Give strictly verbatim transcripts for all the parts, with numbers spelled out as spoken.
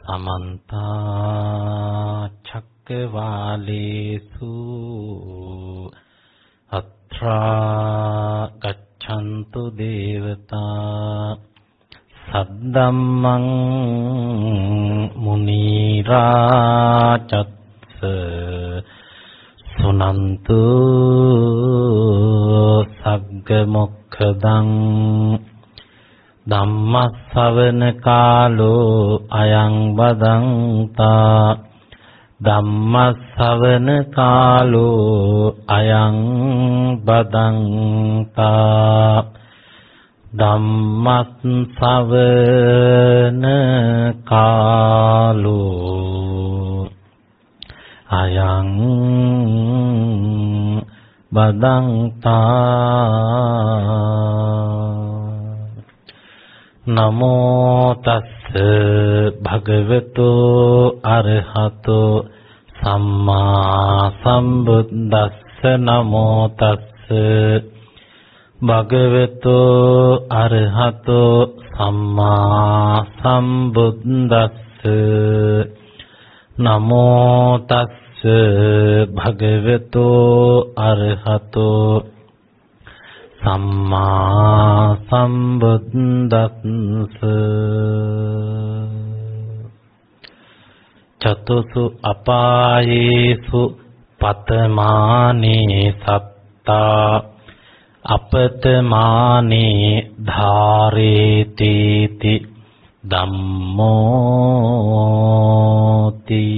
समन्त चक्रवालेषु अत्रा गच्छन्तु देवता सद्दम्मं मुनिराजत्स सुनन्तु सग्गमुखदं ධම්මස්සවන කාලෝ අයං බදන්තා ධම්මස්සවන කාලෝ අයං බදන්තා ධම්මස්සවන කාලෝ අයං බදන්තා නමෝ තස්ස භගවතු අරහතෝ සම්මා සම්බුද්දස්ස නමෝ තස්ස භගවතු අරහතෝ සම්මා සම්බුද්දස්ස නමෝ තස්ස භගවතු අරහතෝ සම්මා සම්බුද්දස්ස චතුසු අපායේසු පතමානේ සත්තා අපතමානේ ධාරේති ධම්මෝති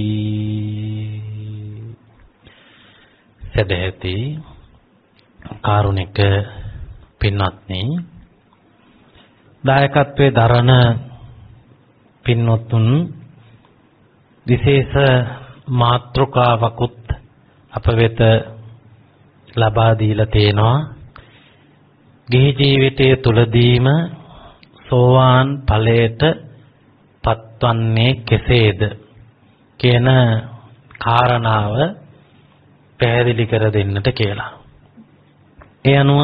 සදහෙති කාරුණික පින්වත්නි දායකත්වයේ දරන පින්වත්තුන් විශේෂ මාතෘකාවකුත් අප වෙත ලබා දීලා තියෙනවා ගිහි ජීවිතයේ තුලදීම සෝවාන් ඵලයට පත්වන්නේ කෙසේද කියන කාරණාව පැහැදිලි කර දෙන්නට කියලා. ඒ අනුව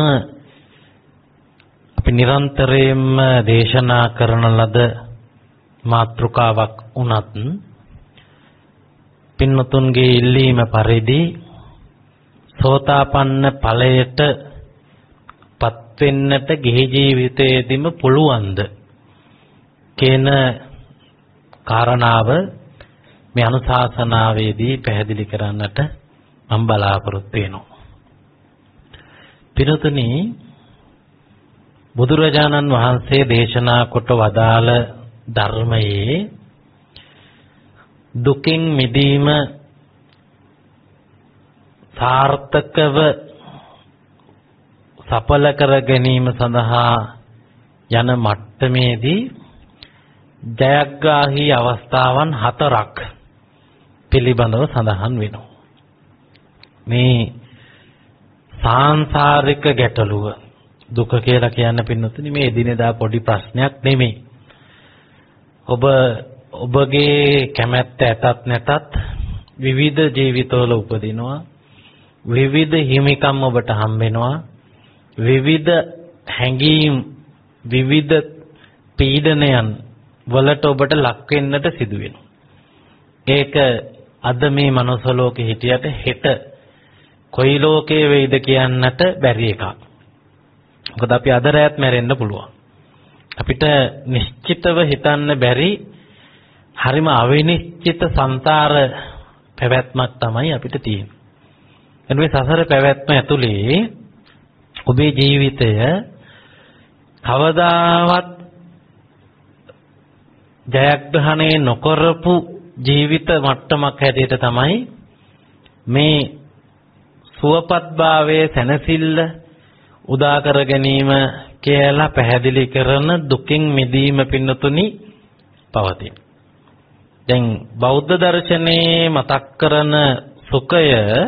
අපි නිරන්තරයෙන්ම දේශනා කරන ලද මාතෘකාවක් වුණත් පින්වතුන්ගේ ඉල්ලීම පරිදි සෝතාපන්න ඵලයට පත් වෙන්නට ගිහි ජීවිතයේදීම පුළුවන්ද කියන කාරණාව මේ අනුශාසනාවේදී පැහැදිලි කරන්නට මම බලාපොරොත්තු වෙනවා. පින්වතුනි බුදුරජාණන් වහන්සේ දේශනා කොට වදාළ ධර්මයේ දුකින් මිදීම සාර්ථකව සඵල කර ගැනීම සඳහා යන මට්ටමේදී ජයග්‍රාහී අවස්ථාවන් හතරක් පිළිබඳව සඳහන් වෙනවා. මේ සාංශාරික ගැටලුව දුක කියලා කියන්න පින්නතුනි මේ එදිනෙදා පොඩි ප්‍රශ්නයක් නෙමෙයි. ඔබ ඔබගේ කැමැත්ත ඇතත් නැතත් විවිධ ජීවිතවල උපදිනවා. විවිධ හිමිකම් ඔබට හම්බ වෙනවා. විවිධ හැඟීම් විවිධ පීඩනයන් වලට ඔබට ලක් වෙන්නට සිදු වෙනවා. ඒක අද මේ මනුස්ස ලෝකෙ හිටියට හෙට කොයි ලෝකයේ වෙයිද කියන්නට බැරි එකක්. මොකද අපි අද රැත් මැරෙන්න පුළුවන්. අපිට නිශ්චිතව හිතන්න බැරි හරිම අවිනිශ්චිත සංසාර පැවැත්මක් තමයි අපිට තියෙන්නේ. එන්නේ සසර පැවැත්ම ඇතුලේ ඔබේ ජීවිතය කවදාවත් ජයග්‍රහණය නොකරපු ජීවිත මට්ටමක් හැටියට තමයි මේ සුවපත්භාවයේ සැනසෙල්ල උදා කර ගැනීම කියලා පැහැදිලි කරන දුකින් මිදීම පින්නතුනි පවතින. දැන් බෞද්ධ දර්ශනයේ මතක් කරන සුඛය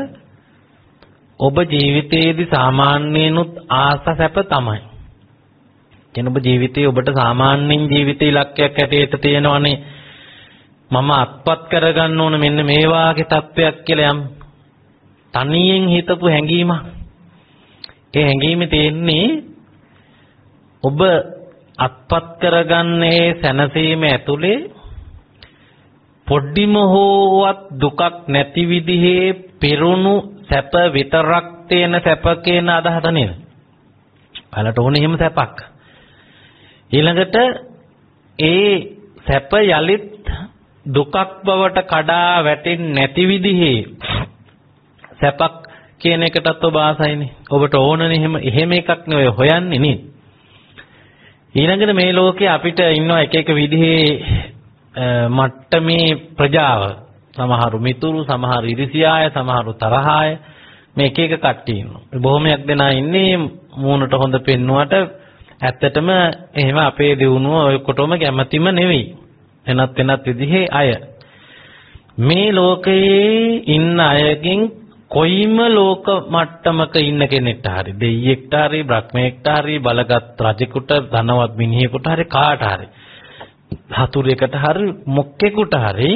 ඔබ ජීවිතයේදී සාමාන්‍යනුත් ආස සැප තමයි. කියන ඔබ ජීවිතයේ ඔබට සාමාන්‍යයෙන් ජීවිත ඉලක්කයක් ඇටියට තියෙනවනේ මම අත්පත් කරගන්න ඕන මෙන්න මේ වාගේ තත්වයක් කියලා යම් තනියෙන් හිතපු හැඟීමක්. ඒ හැඟීමේ තියෙන්නේ ඔබ අත්පත් කරගන්නේ සැනසීම ඇතුලේ පොඩ්ඩිම හෝවත් දුකක් නැති විදිහේ පෙරුණු සැප විතරක් තේන සැප කියන අදහස නේද? බලට ඕනේ එහෙම සැපක්. ඊළඟට ඒ සැප යලිත් දුකක් බවට කඩා වැටෙන්නේ නැති විදිහේ සැපක් කියන එකටත් ඔබ ආසයිනේ. ඔබට ඕනනේ එහෙම එහෙම එකක් නෙවෙයි හොයන්නේ නේද? ඊළඟට මේ ලෝකේ අපිට ඉන්නවා එක එක විදිහේ මට්ටමේ ප්‍රජාව. සමහරු මිතුරු, සමහරු ඉරිසියාය, සමහරු තරහාය. මේ එක එක කට්ටිය ඉන්නවා. බොහොමයක් දෙනා ඉන්නේ මූණට හොඳ පෙන්නුවට ඇත්තටම එහෙම අපේ දිනුව ඔය කොටම කැමැතිම නෙවෙයි. එනත් වෙනත් විදිහේ අය. මේ ලෝකයේ ඉන්න අයකින් කොයිම ලෝක මට්ටමක ඉන්න කෙනෙක්ට හරි දෙයියෙක්ට හරි බ්‍රහ්මයෙක්ට හරි බලගත් රජෙකුට ධනවත් මිනිහෙකුට හරි කාට හරි හතුරෙකුට හරි මොක්කෙකුට හරි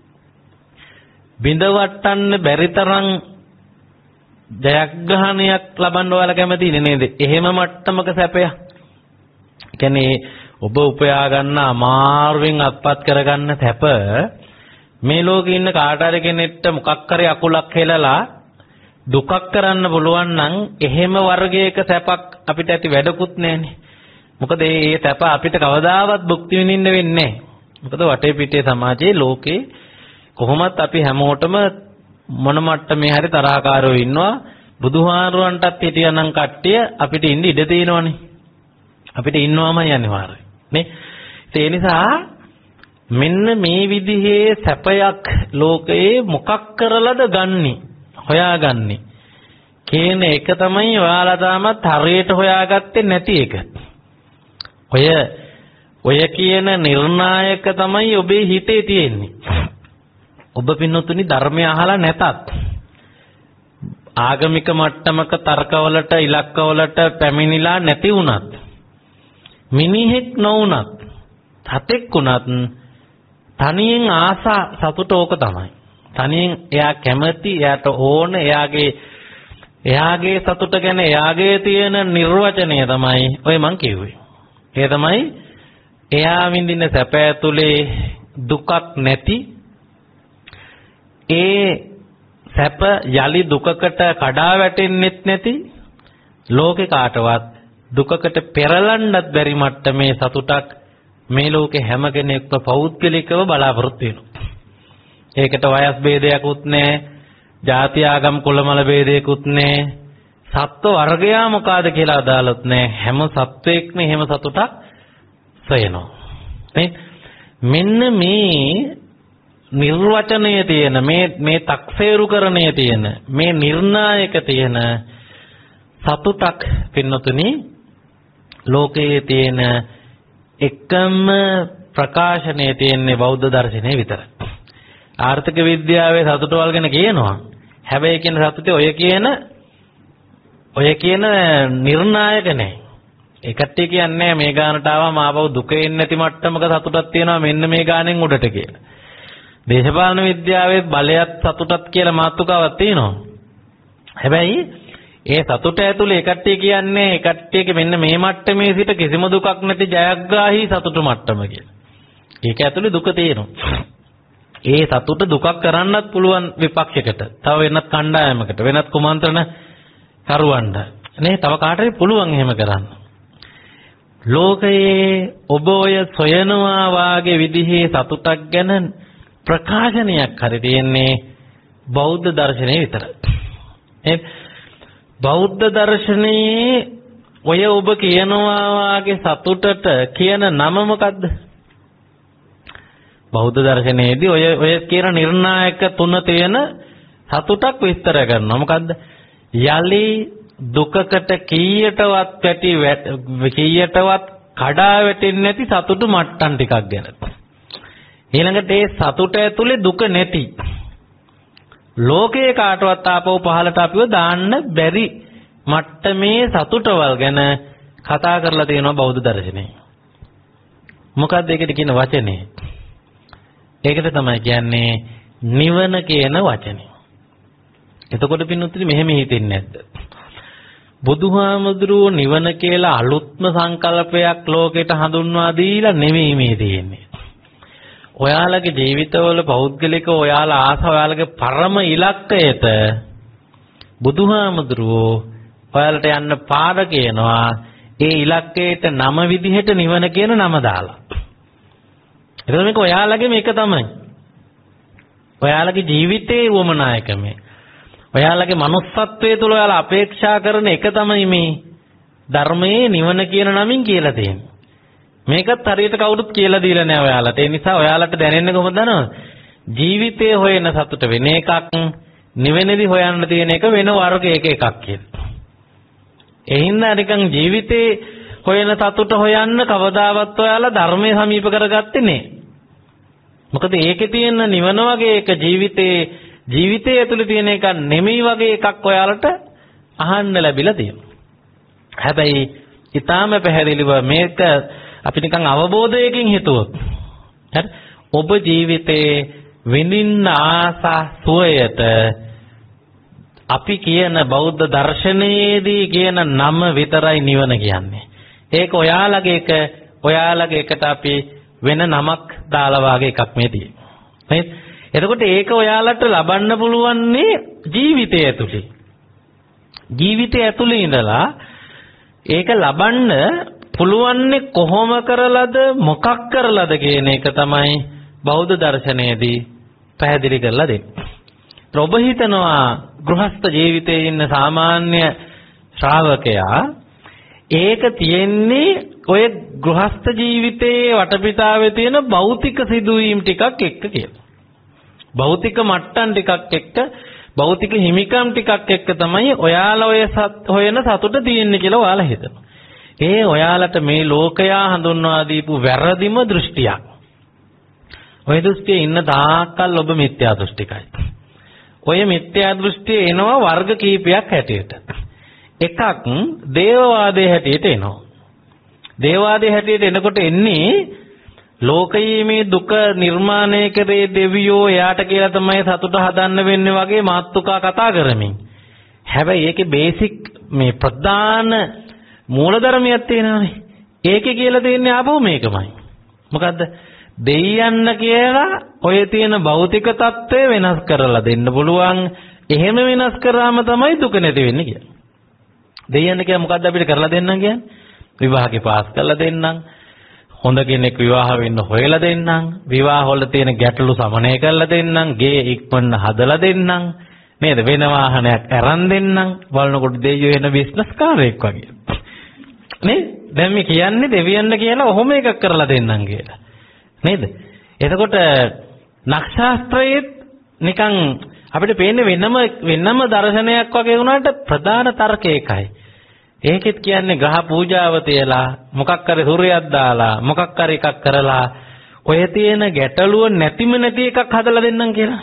බිඳවට්ටන්න බැරි තරම් ජයග්‍රහණයක් ලබන්න ඔයාලා කැමති නේද? එහෙම මට්ටමක සැපය. කියන්නේ ඔබ උපයා ගන්න අමාරුවෙන් අත්පත් කරගන්න සැප මේ ලෝකේ ඉන්න කාට හරි කෙනෙක්ට මොකක් හරි අකුලක් හෙලලා දුකක් කරන්න පුළුවන් නම් එහෙම වර්ගයක සැපක් අපිට ඇති වැඩකුත් නැහැනේ. මොකද මේ සැප අපිට කවදාවත් භුක්ති විඳින්න වෙන්නේ නැහැ. මොකද වටේ පිටේ සමාජයේ ලෝකේ කොහොමත් අපි හැමෝටම මොන මට්ටමේ හරි තරහකාරයෝ ඉන්නවා. බුදුහාරුවන්ටත් හිටියනම් කට්ටිය අපිට ඉන්න ඉඩ තියෙනවනේ. අපිට ඉන්නවමයි අනිවාර්යයෙන් නේ. ඒ නිසා මෙන්න මේ විදිහේ සැපයක් ලෝකයේ මොකක් කරලාද ගන්නෙ හොයාගන්නේ කියන එක තමයි ඔයාලා තාමත් හරියට හොයාගත්තේ නැති එක. ඔය ඔය කියන නිර්ණායක තමයි ඔබේ හිතේ තියෙන්නේ. ඔබ පින්නතුනි ධර්මය අහලා නැතත් ආගමික මට්ටමක තර්කවලට ඉලක්කවලට පැමිණිලා නැති වුණත් මිනිහෙක් නොවුණත් සතෙක් වුණත් තනියෙන් ආසා සතුට ඕක තමයි. තනියෙන් එයා කැමති, එයාට ඕන, එයාගේ එයාගේ සතුට ගැන එයාගේ තියෙන නිර්වචනය තමයි ඔය මං කිව්වේ. ඒ තමයි එයා විඳින සැප ඇතුලේ දුකක් නැති ඒ සැප යලි දුකකට කඩා වැටෙන්නෙත් නැති ලෝකේ කාටවත් දුකකට පෙරලන්නත් බැරි මට්ටමේ සතුටක් මේ ලෝකේ හැම කෙනෙක්ම පෞද්ගලිකව බලාපොරොත්තු වෙනවා. ඒකට වයස් ભેදයක්වත් නැහැ, ಜಾති ආගම් කුලමල ભેදයක්වත් නැහැ, සත්ව වර්ගයා මොකಾದ කියලා අදාළත් නැහැ. හැම සත්වයක්ම එහෙම සතුටක් සොයනවා. නේ? මෙන්න මේ නිර්වචනයේ තියෙන මේ මේ තක්සේරුකරණයේ තියෙන මේ නිර්ණායක තියෙන සතුටක් පින්නතුනි ලෝකයේ තියෙන එකම ප්‍රකාශනයේ තියෙන්නේ බෞද්ධ දර්ශනයේ විතරයි. ආර්ථික විද්‍යාවේ සතුට වල ගැන කියනවා. හැබැයි කියන සතුටේ ඔය කියන ඔය කියන නිර්ණායක නැහැ. ඒ කට්ටිය කියන්නේ මේ ගානට ආවම ආපහු දුක එන්නේ නැති මට්ටමක සතුටක් තියෙනවා මෙන්න මේ ගානෙන් උඩට කියලා. දේශපාලන විද්‍යාවේ බලයත් සතුටක් කියලා මාතෘකාවක් තියෙනවා. හැබැයි ඒ සතුට ඇතුලේ ඒ කට්ටිය කියන්නේ ඒ කට්ටියගේ මෙන්න මේ මට්ටමේ සිට කිසිම දුකක් නැති ජයග්‍රාහී සතුට මට්ටම කියලා. ඒක ඇතුලේ දුක තියෙනවා. ඒ සතුට දුකක් කරන්නත් පුළුවන් විපක්ෂයකට. තව වෙනත් කණ්ඩායමකට, වෙනත් කුමන්ත්‍රණ කරුවන්ට. නේ තව කාටරි පුළුවන් එහෙම කරන්න. ලෝකයේ ඔබ ඔය සොයනවා වාගේ විදිහේ සතුටක් ගැන ප්‍රකාශනයක් හරි තියෙන්නේ බෞද්ධ දර්ශනයේ විතරයි. ඒ බෞද්ධ දර්ශනයේ ඔය ඔබ කියනවා වාගේ සතුටට කියන නම මොකද්ද? බෞද්ධ දර්ශනයේදී ඔය ඔය කියන නිර්ණායක තුන තියෙන සතුටක් විස්තර කරනවා. මොකද්ද? යලි දුකකට කීයටවත් පැටි කීයටවත් කඩා වැටෙන්නේ නැති සතුටු මට්ටම් ටිකක් ගැන. ඊළඟට ඒ සතුට ඇතුලේ දුක නැති ලෝකේ කාටවත් ආපහු පහලට අපිව දාන්න බැරි මට්ටමේ සතුටවල් ගැන කතා කරලා තියෙනවා බෞද්ධ දර්ශනයේ. මොකක්ද ඒකට කියන වචනේ? ඒකට තමයි කියන්නේ නිවන කියන වචනේ. එතකොට පින්නුත්‍රි මෙහෙම හිතෙන්නේ නැද්ද? බුදුහාමුදුරුවෝ නිවන කියලා අලුත්ම සංකල්පයක් ලෝකෙට හඳුන්වා දීලා නෙමෙයි මේ තියෙන්නේ. ඔයාලගේ ජීවිතවල පෞද්ගලිකව ඔයාලා ආස ඔයාලගේ පරම ඉලක්කයට බුදුහාමුදුරුවෝ ඔයාලට යන්න පාර කියනවා. ඒ ඉලක්කයට නම විදිහට නිවන කියන නම දාලා. එතකොට මේක ඔයාලගේ මේක තමයි. ඔයාලගේ ජීවිතයේ වමනායකමේ. ඔයාලගේ manussත්වයේ තුල ඔයාලා අපේක්ෂා කරන එක තමයි මේ ධර්මයේ නිවන කියන නමින් කියලා තියෙන්නේ. මේකත් හරියට කවුරුත් කියලා දීලා නැහැ ඔයාලට. ඒ නිසා ඔයාලට දැනෙන්නේ කොහොමද දන්නවද? ජීවිතයේ හොයන සතුට වෙන එකක්, නිවෙනදී හොයන්න තියෙන එක වෙන වර්ගයක එකක් කියලා. ඒ හින්දා නිකන් ජීවිතේ හොයන සතුට හොයන්න කවදාවත් ඔයාලා ධර්මයේ සමීප කරගත්තේ නැහැ. මොකද ඒකේ තියෙන නිවන වගේ එක ජීවිතේ ජීවිතය ඇතුලේ තියෙන එක නෙමෙයි වගේ එකක් ඔයාලට අහන්න ලැබිලා තියෙනවා. හැබැයි ඊටාම පැහැදිලිව මේක අපි නිකන් අවබෝධයකින් හිතුවොත් හරි ඔබ ජීවිතේ විඳින්න ආස සුවයට අපි කියන බෞද්ධ දර්ශනයේදී කියන නම විතරයි නිවන කියන්නේ. ඒක ඔයාලගේ එක ඔයාලගේ එකට අපි වෙන නමක් දාලා වාගේ එකක් මේ තියෙන්නේ. නේද? එතකොට ඒක ඔයාලට ලබන්න පුළුවන්නේ ජීවිතය ඇතුලේ. ජීවිතය ඇතුලේ ඉඳලා ඒක ලබන්න පුළුවන්නේ කොහොම කරලාද මොකක් කරලාද කියන එක තමයි බෞද්ධ දර්ශනයේදී පැහැදිලි කරලා දෙන්නේ. ඔබ හිතනවා ගෘහස්ත ජීවිතයේ ඉන්න සාමාන්‍ය ශ්‍රාවකයා ඒක තියෙන්නේ ඔය ගෘහස්ත ජීවිතයේ වටපිටාවේ තියෙන භෞතික සිදුවීම් ටිකක් එක්ක කියලා. භෞතික මට්ටම් ටිකක් එක්ක භෞතික හිමිකම් ටිකක් එක්ක තමයි ඔයාලා ඔය හොයන සතුට තියෙන්නේ කියලා ඔයාලා හිතනවා. ඒ ඔයාලට මේ ලෝකයා හඳුන්වා දීපු වැරදිම දෘෂ්ටියක්. ඔය දෘෂ්ටියේ ඉන්න තාක්කල් ඔබ මිත්‍යා දෘෂ්ටිකයි. ඔය මිත්‍යා දෘෂ්ටිය එනවා වර්ග කීපයක් හැටියට. එකක් දේවවාදයේ හැටියට එනවා. දේවවාදයේ හැටියට එනකොට එන්නේ ලෝකයේ මේ දුක නිර්මාණය කරේ දෙවියෝ එයාට කියලා තමයි සතුට හදන්න වෙන්නේ වගේ මාතෘකා කතා කරමින්. හැබැයි ඒකේ බේසික් මේ ප්‍රධාන මූලධර්මයක් තියෙනවානේ. ඒකේ කියලා තියෙන්නේ ආපහු මේකමයි. මොකද්ද? දෙයයන් කියලා ඔය තියෙන භෞතික தත්ත්වය වෙනස් කරලා දෙන්න පුළුවන්. එහෙම වෙනස් කරාම තමයි දුක නැති වෙන්නේ කියන්නේ. දෙයයන් කියලා මොකද්ද අපිට කරලා දෙන්නම් කියන්නේ? විවාහේ පාස් කරලා දෙන්නම්. හොඳ කෙනෙක් විවාහ වෙන්න හොයලා දෙන්නම්. විවාහ වල තියෙන ගැටලු සමනය කරලා දෙන්නම්. ගේ ඉක්මන හදලා දෙන්නම්. නේද? වෙන වාහනයක් අරන් දෙන්නම්. බලනකොට දෙයියෝ වෙන බිස්නස් කාරයෙක් වගේ. නේ? දැන් මේ කියන්නේ දෙවියන් කියලා ඔහොම එකක් කරලා දෙන්නම් කියලා. නේද? එතකොට නක්ෂත්‍රයේ නිකන් අපිට පේන්නේ වෙනම වෙනම දර්ශනයක් වගේ වුණාට ප්‍රධාන තර්කය එකයි. ඒකෙත් කියන්නේ ග්‍රහ පූජාව තියලා මොකක් කරේ සූර්යයක් දාලා මොකක් කරේ එකක් කරලා ඔය තියෙන ගැටලුව නැතිම නැති එකක් හදලා දෙන්නම් කියලා.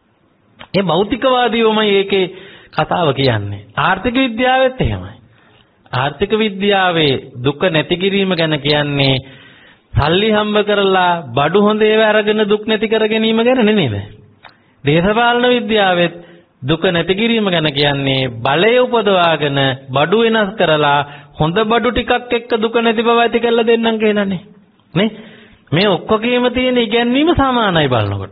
ඒ භෞතිකවාදීවමයි ඒකේ කතාව කියන්නේ. ආර්ථික විද්‍යාවෙත් එහෙමයි. ආර්ථික විද්‍යාවේ දුක නැති කිරීම ගැන කියන්නේ සල්ලි හම්බ කරලා බඩු හොඳ ඒවා අරගෙන දුක් නැති කර ගැනීම ගැන නෙමෙයිද? දේශපාලන විද්‍යාවෙත් දුක නැති කිරීම ගැන කියන්නේ බලය උපදවාගෙන බඩු වෙනස් කරලා හොඳ බඩු ටිකක් එක්ක දුක නැති බව ඇති කරලා දෙන්නම් කියලානේ. නේ? මේ ඔක්කොගේම තියෙන ඉගැන්වීම සමානයි බලනකොට.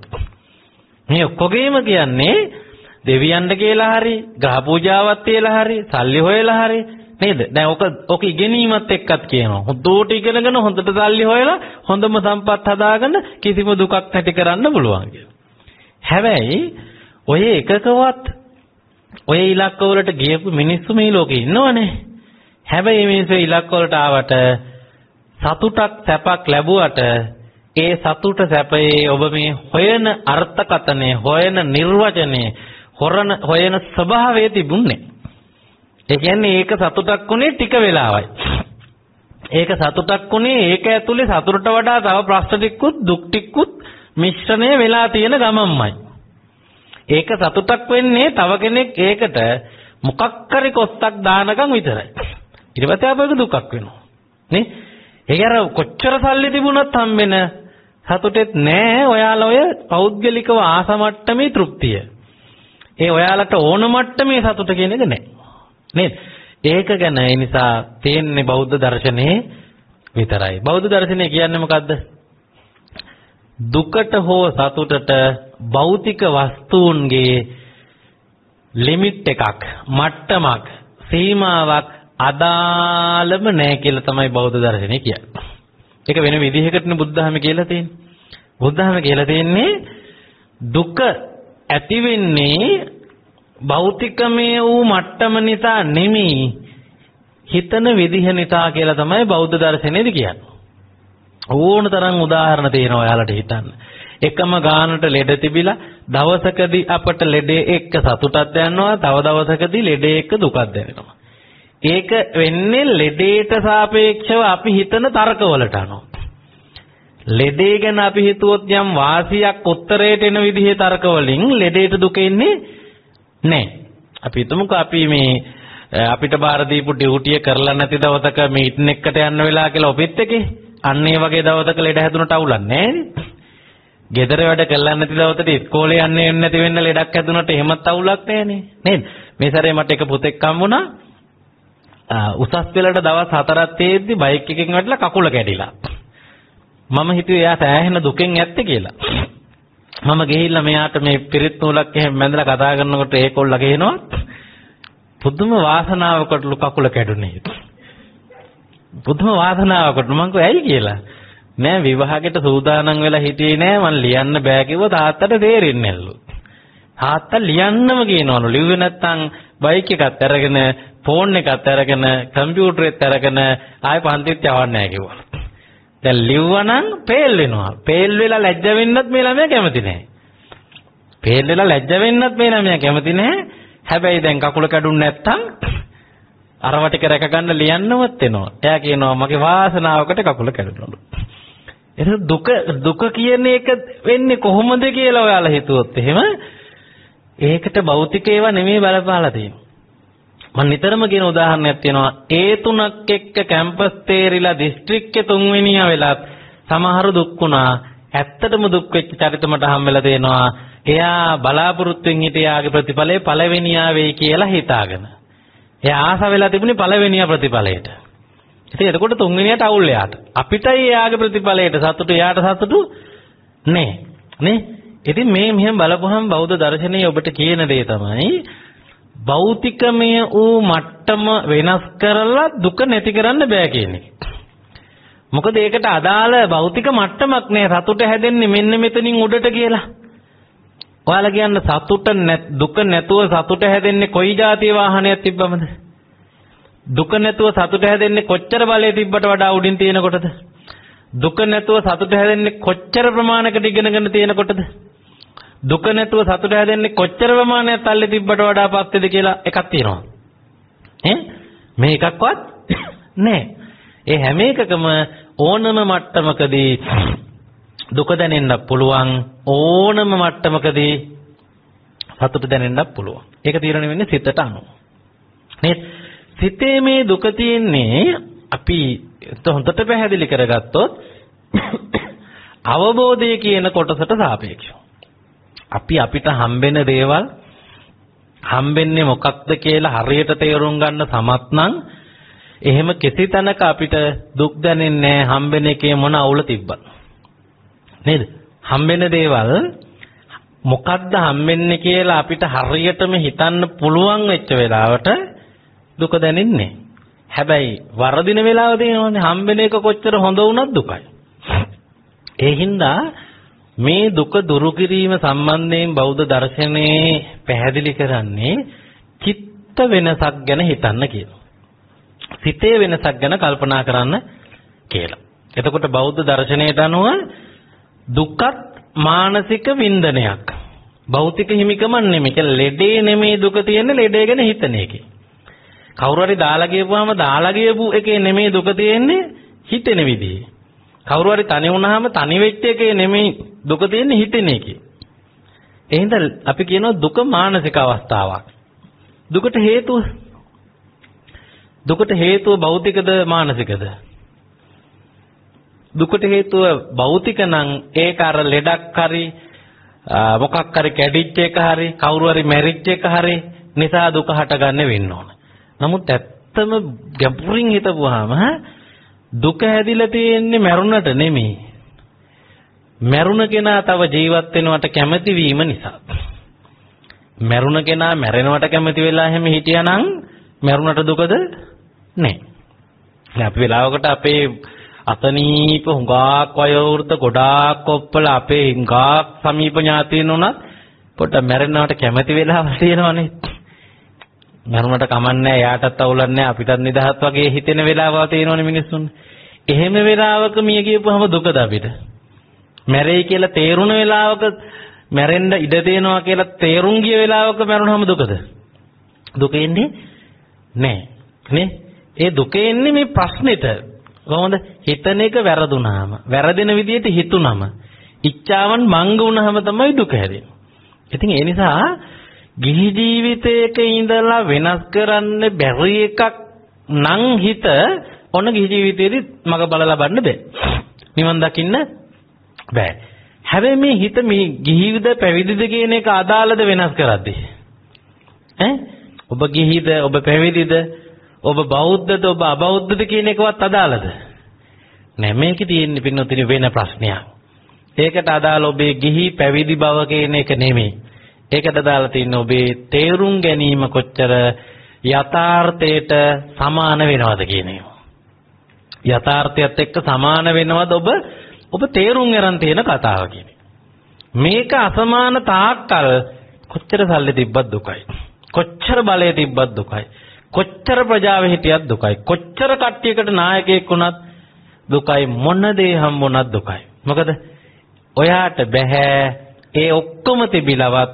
මේ ඔක්කොගේම කියන්නේ දෙවියන්ට කියලා හරි, ග්‍රහ පූජාවක් තියලා හරි, සල්ලි හොයලා හරි නේද? දැන් ඔක ඔක ඉගෙනීමත් එක්කත් කියනවා. හොඳට ඉගෙනගෙන හොඳට සල්ලි හොයලා හොඳම සම්පත් හදාගෙන කිසිම දුකක් නැති කරන්න පුළුවන් කියලා. හැබැයි ඔය එකකවත් ඔය ඉලක්ක වලට ගියපු මිනිස්සු මේ ලෝකේ ඉන්නවනේ. හැබැයි මේ මිනිස්සු ඉලක්ක වලට ආවට සතුටක් සැපක් ලැබුවට ඒ සතුට සැපේ ඔබ මේ හොයන අර්ථකතනේ හොයන නිර්වචනේ හොරන හොයන ස්වභාවයේ තිබුණේ. ඒ කියන්නේ ඒක සතුටක් උනේ ටික වෙලාවයි. ඒක සතුටක් උනේ ඒක ඇතුලේ සතුටට වඩා තව ප්‍රශ්න ටිකුත් දුක් ටිකුත් මිශ්‍රණය වෙලා තියෙන ගමන්මයි. ඒක සතුටක් වෙන්නේ තව කෙනෙක් ඒකට මොකක් හරි කොස්සක් දානකම් විතරයි. ඊට පස්සේ ආපහු දුකක් වෙනවා. නේ? ඒක අර කොච්චර සල්ලි තිබුණත් හම්බෙන සතුටෙත් නෑ ඔයාලා ඔය පෞද්ගලිකව ආස මට්ටමේ තෘප්තිය. ඒ ඔයාලට ඕන මට්ටමේ සතුට කියන එක නෑ. නේද? ඒක ගැන ඒ නිසා තේන්නේ බෞද්ධ දර්ශනයේ විතරයි. බෞද්ධ දර්ශනය කියන්නේ මොකද්ද? දුකට හෝ සතුටට භෞතික වස්තුන්ගේ ලිමිට් එකක් මට්ටමක් සීමාවක් අදාළම නැහැ කියලා තමයි බෞද්ධ දර්ශනය කියන්නේ. ඒක වෙන විදිහකටනේ බුද්ධ ධර්ම කියලා තියෙන්නේ. බුද්ධ ධර්ම කියලා තියෙන්නේ දුක ඇති වෙන්නේ භෞතිකමය වූ මට්ටම නිසා නෙමෙයි හිතන විදිහ නිසා කියලා තමයි බෞද්ධ දර්ශනයේදී කියන්නේ. ඕන තරම් උදාහරණ තියෙනවා ඔයාලට හිතන්න. එකම ගානට ලෙඩ තිබිලා දවසකදී අපට ලෙඩේ එක්ක සතුටක් දැනෙනවා, තව දවසකදී ලෙඩේ එක්ක දුකක් දැනෙනවා. ඒක වෙන්නේ ලෙඩේට සාපේක්ෂව අපි හිතන තර්කවලට අනුව. ලෙඩේ ගැන අපි හිතුවොත් යම් වාසියක් උත්තරයට එන විදිහේ තර්ක වලින් ලෙඩේට දුක එන්නේ නැහැ. අපි හිතමුකෝ අපි මේ අපිට බාර දීපු ඩියුටි එක කරලා නැති දවසක මීටින් එකට යන්න වෙලා කියලා ඔපෙත් එකේ අන්න ඒ වගේ දවසක ලෙඩ හැදුනට අවුලක් නැහැ නේ. ගෙදර වැඩ කළා නැති දවසට ඉස්කෝලේ යන්නේ නැති වෙන්න ලෙඩක් හැදුනට එහෙමත් අවුලක් නැහැ නේ. නේද? මේ සැරේ මට එක පුතෙක් හම්බුණා. උසස් පෙළට දවස් හතරක් තියෙද්දි බයික් එකකින් වැටලා කකුල කැඩිලා. මම හිතුවේ එයා සෑහෙන දුකෙන් ඇත්තේ කියලා. මම ගිහිල්ලා මෙයාට මේ පිරිත් නූලක් එහෙම මැදලා කතා කරනකොට ඒ කොල්ලා කියනවා පුදුම වාසනාවකටලු කකුල කැඩුනේ. පුදුම වාසනාවකට මං කිව්වා ඇයි කියලා. නෑ විවාහකට සූදානම් වෙලා හිටියේ නෑ මං ලියන්න බෑ කිව්වා තාත්තට තේරෙන්නේ නැල්ලු. තාත්තා ලියන්නම කියනවලු. ලිව්වේ නැත්තම් බයික් එකත් අරගෙන ෆෝන් එකත් අරගෙන කම්පියුටරෙත් අරගෙන ආයෙ පන්තිත් යවන්නේ නැහැ කිව්වා. දැන් ලිව්වනම් පේල් වෙනවා. පේල් වෙලා ලැජ්ජ වෙන්නත් මේ ළමයා කැමති නැහැ. පේල් වෙලා ලැජ්ජ වෙන්නත් මේ ළමයා කැමති නැහැ. හැබැයි දැන් කකුල කැඩුන්නේ නැත්තම් අරව ටික රැක ගන්න ලියන්නවත් වෙනවා. එයා කියනවා මගේ වාසනාවකට කකුල කැඩුණලු. ඒක දුක දුක කියන එක වෙන්නේ කොහොමද කියලා ඔයාලා හිතුවොත් එහෙම ඒකට භෞතික ඒවා නෙමෙයි බලපාලා තියෙන්නේ. මම නිතරම කියන උදාහරණයක් තියෙනවා. ඒ තුනක් එක්ක කැම්පස් තේරිලා දිස්ත්‍රික්කේ තුන්වෙනියා වෙලත් සමහර දුක් වුණා. ඇත්තටම දුක් වෙච්ච චරිතමට හම්බෙලා තියෙනවා. එයා බලාපොරොත්තුෙන් හිටියාගේ ප්‍රතිඵලේ පළවෙනියා වෙයි කියලා හිතාගෙන. එයා ආස වෙලා තිබුණේ පළවෙනියා ප්‍රතිඵලයට. ඉතින් එතකොට තුන්වෙනියට අවුල් එයාට. අපිටයි එයාගේ ප්‍රතිඵලයට සතුටු එයාට සතුටු නේ. නේ? ඉතින් මේ මෙහෙම බලපුවහම බෞද්ධ දර්ශනයේ ඔබට කියන දේ තමයි භෞතිකමය වූ මට්ටම වෙනස් කරලා දුක නැති කරන්න බෑ කියන එක. මොකද ඒකට අදාළ භෞතික මට්ටමක් නෑ සතුට හැදෙන්නේ මෙන්න මෙතනින් උඩට කියලා. ඔයාලා කියන්න සතුට දුක නැතුව සතුට හැදෙන්නේ කොයි જાතිය වාහනයක් තිබ්බමද? දුක නැතුව සතුට හැදෙන්නේ කොච්චර බලය තිබ්බට වඩා උඩින් තියෙනකොටද? දුක නැතුව සතුට හැදෙන්නේ කොච්චර ප්‍රමාණයකට ඉගෙනගෙන තියෙනකොටද? දුක නැතුව සතුට හැදෙන්නේ කොච්චර ප්‍රමාණයක් තල්ලේ තිබ්බට වඩා පස්සේද කියලා එකක් තියෙනවා. ඈ මේ එකක්වත් නෑ. ඒ හැම එකකම ඕනම මට්ටමකදී දුක දැනෙන්න පුළුවන් ඕනම මට්ටමකදී සතුට දැනෙන්න පුළුවන්. ඒක තීරණය වෙන්නේ සිතට අනුව. නේද? සිතේ මේ දුක තියෙන්නේ අපි හොඳට පැහැදිලි කරගත්තොත් අවබෝධය කියන කොටසට සාපේක්ෂව. අපි අපිට හම්බෙන දේවල් හම්බෙන්නේ මොකක්ද කියලා හරියට තේරුම් ගන්න සමත් නම් එහෙම කිසි තැනක අපිට දුක් දැනෙන්නේ නැහැ හම්බෙන එකේ මොන අවුල තිබ්බත්. නේද? හම්බෙන දේවල් මොකක්ද හම්බෙන්නේ කියලා අපිට හරියටම හිතන්න පුළුවන් වෙච්ච වෙලාවට දුක දැනෙන්නේ. හැබැයි වරදින වෙලාව දෙනවනේ හම්බෙන එක කොච්චර හොඳ වුණත් දුකයි. ඒ හින්දා මේ දුක දුරු කිරීම සම්බන්ධයෙන් බෞද්ධ දර්ශනයේ පැහැදිලි කරන්නේ චිත්ත වෙනසක් ගැන හිතන්න කියලා. සිතේ වෙනසක් ගැන කල්පනා කරන්න කියලා. එතකොට බෞද්ධ දර්ශනයට අනුව දුක්ඛත් මානසික වින්දනයක්. භෞතික හිමිකමක් නෙමෙයි. ඒක ලෙඩේ නෙමෙයි දුක තියෙන්නේ ලෙඩේ ගැන හිතන එකේ. කවුරු හරි දාලා ගියපුවාම දාලා ගියපු එකේ නෙමෙයි දුක තියෙන්නේ හිතෙන විදිහේ. කවුරු හරි තනි වුණාම තනි වෙච්ච එකේ නෙමෙයි දුක තියෙන්නේ හිතෙන එකේ. එහෙනම් අපි කියනවා දුක මානසික අවස්ථාවක්. දුකට හේතුව දුකට හේතුව භෞතිකද මානසිකද? දුකට හේතුව භෞතික නම් ඒක අර ලෙඩක් හරි මොකක් හරි කැඩිච්ච එක හරි කවුරු හරි මැරිච්ච එක හරි නිසා දුක හටගන්න වෙන්න ඕන. නමුත් ඇත්තම ගැඹුරින් හිතපුවාම දුක හැදිලා තියෙන්නේ මරුණට නෙමෙයි. මරුණ කෙනා තව ජීවත් වෙනවට කැමති වීම නිසා. මරුණ කෙනා මැරෙනවට කැමති වෙලා හැම හිටියානම් මරුණට දුකද නැහැ. දැන් අපි වෙලාවකට අපේ අතනීප හුඟක් වයෝවෘද්ධ ගොඩාක් ඔප්පල අපේ හුඟක් සමීප ඥාතීන් උනත් පොඩ්ඩක් මැරෙනවට කැමති වෙලාවල් තියෙනවනේ. මරුණට කමන්නේ එයාටත් අවුලක් නැහැ අපිටත් නිදහස් වගේ හිතෙන වෙලාවල් තියෙනවනේ මිනිස්සුන්. එහෙම වෙලාවක මිය ගියපුවම දුකද අපිට? මැරෙයි කියලා තේරුණ වෙලාවක මැරෙන්න ඉඩ දෙනවා කියලා තේරුම් ගිය වෙලාවක මැරුණාම දුකද? දුක එන්නේ නැහැ නේ? ඒ දුක එන්නේ මේ ප්‍රශ්නෙට. කොහොමද? හිතන එක වැරදුනාම, වැරදෙන විදිහට හිතුනම, ඉච්ඡාවන් මංග වුණාම තමයි දුක හැදෙන්නේ. ඉතින් ඒ නිසා ගිහි ජීවිතයක ඉඳලා වෙනස් කරන්න බැරි එකක් නම් හිත ඔන්න ගිහි ජීවිතේදී මග බල ලබන්න බෑ. නිවන් දකින්න බෑ. හැබැයි මේ හිත මේ ගිහිද පැවිදිද කියන එක අදාළද වෙනස් කරද්දී? ඈ ඔබ ගිහිද ඔබ පැවිදිද ඔබ බෞද්ධද ඔබ අබෞද්ධද කියන එකවත් අදාළද? නෑ මේක තියෙන්නේ පින්නොතින වෙන ප්‍රශ්නයක්. ඒකට අදාළ ඔබේ ගිහි පැවිදි බව කියන එක නෙමෙයි. ඒකට අදාළ තියෙන්නේ ඔබේ තේරුම් ගැනීම කොච්චර යථාර්ථයට සමාන වෙනවද කියන එක. යථාර්ථයත් එක්ක සමාන වෙනවද ඔබ ඔබ තේරුම් ගන්න තියෙන කතාව කියන්නේ. මේක අසමාන තාක්කල් කොච්චර සල්ලි තිබ්බත් දුකයි. කොච්චර බලය තිබ්බත් දුකයි. කොච්චර ප්‍රජාව හිටියත් දුකයි. කොච්චර කට්ටියකට නායකයෙක් වුණත් දුකයි. මොන දේ හම්බුණත් දුකයි. මොකද ඔයාට බෑ ඒ ඔක්කොම තිබිලවත්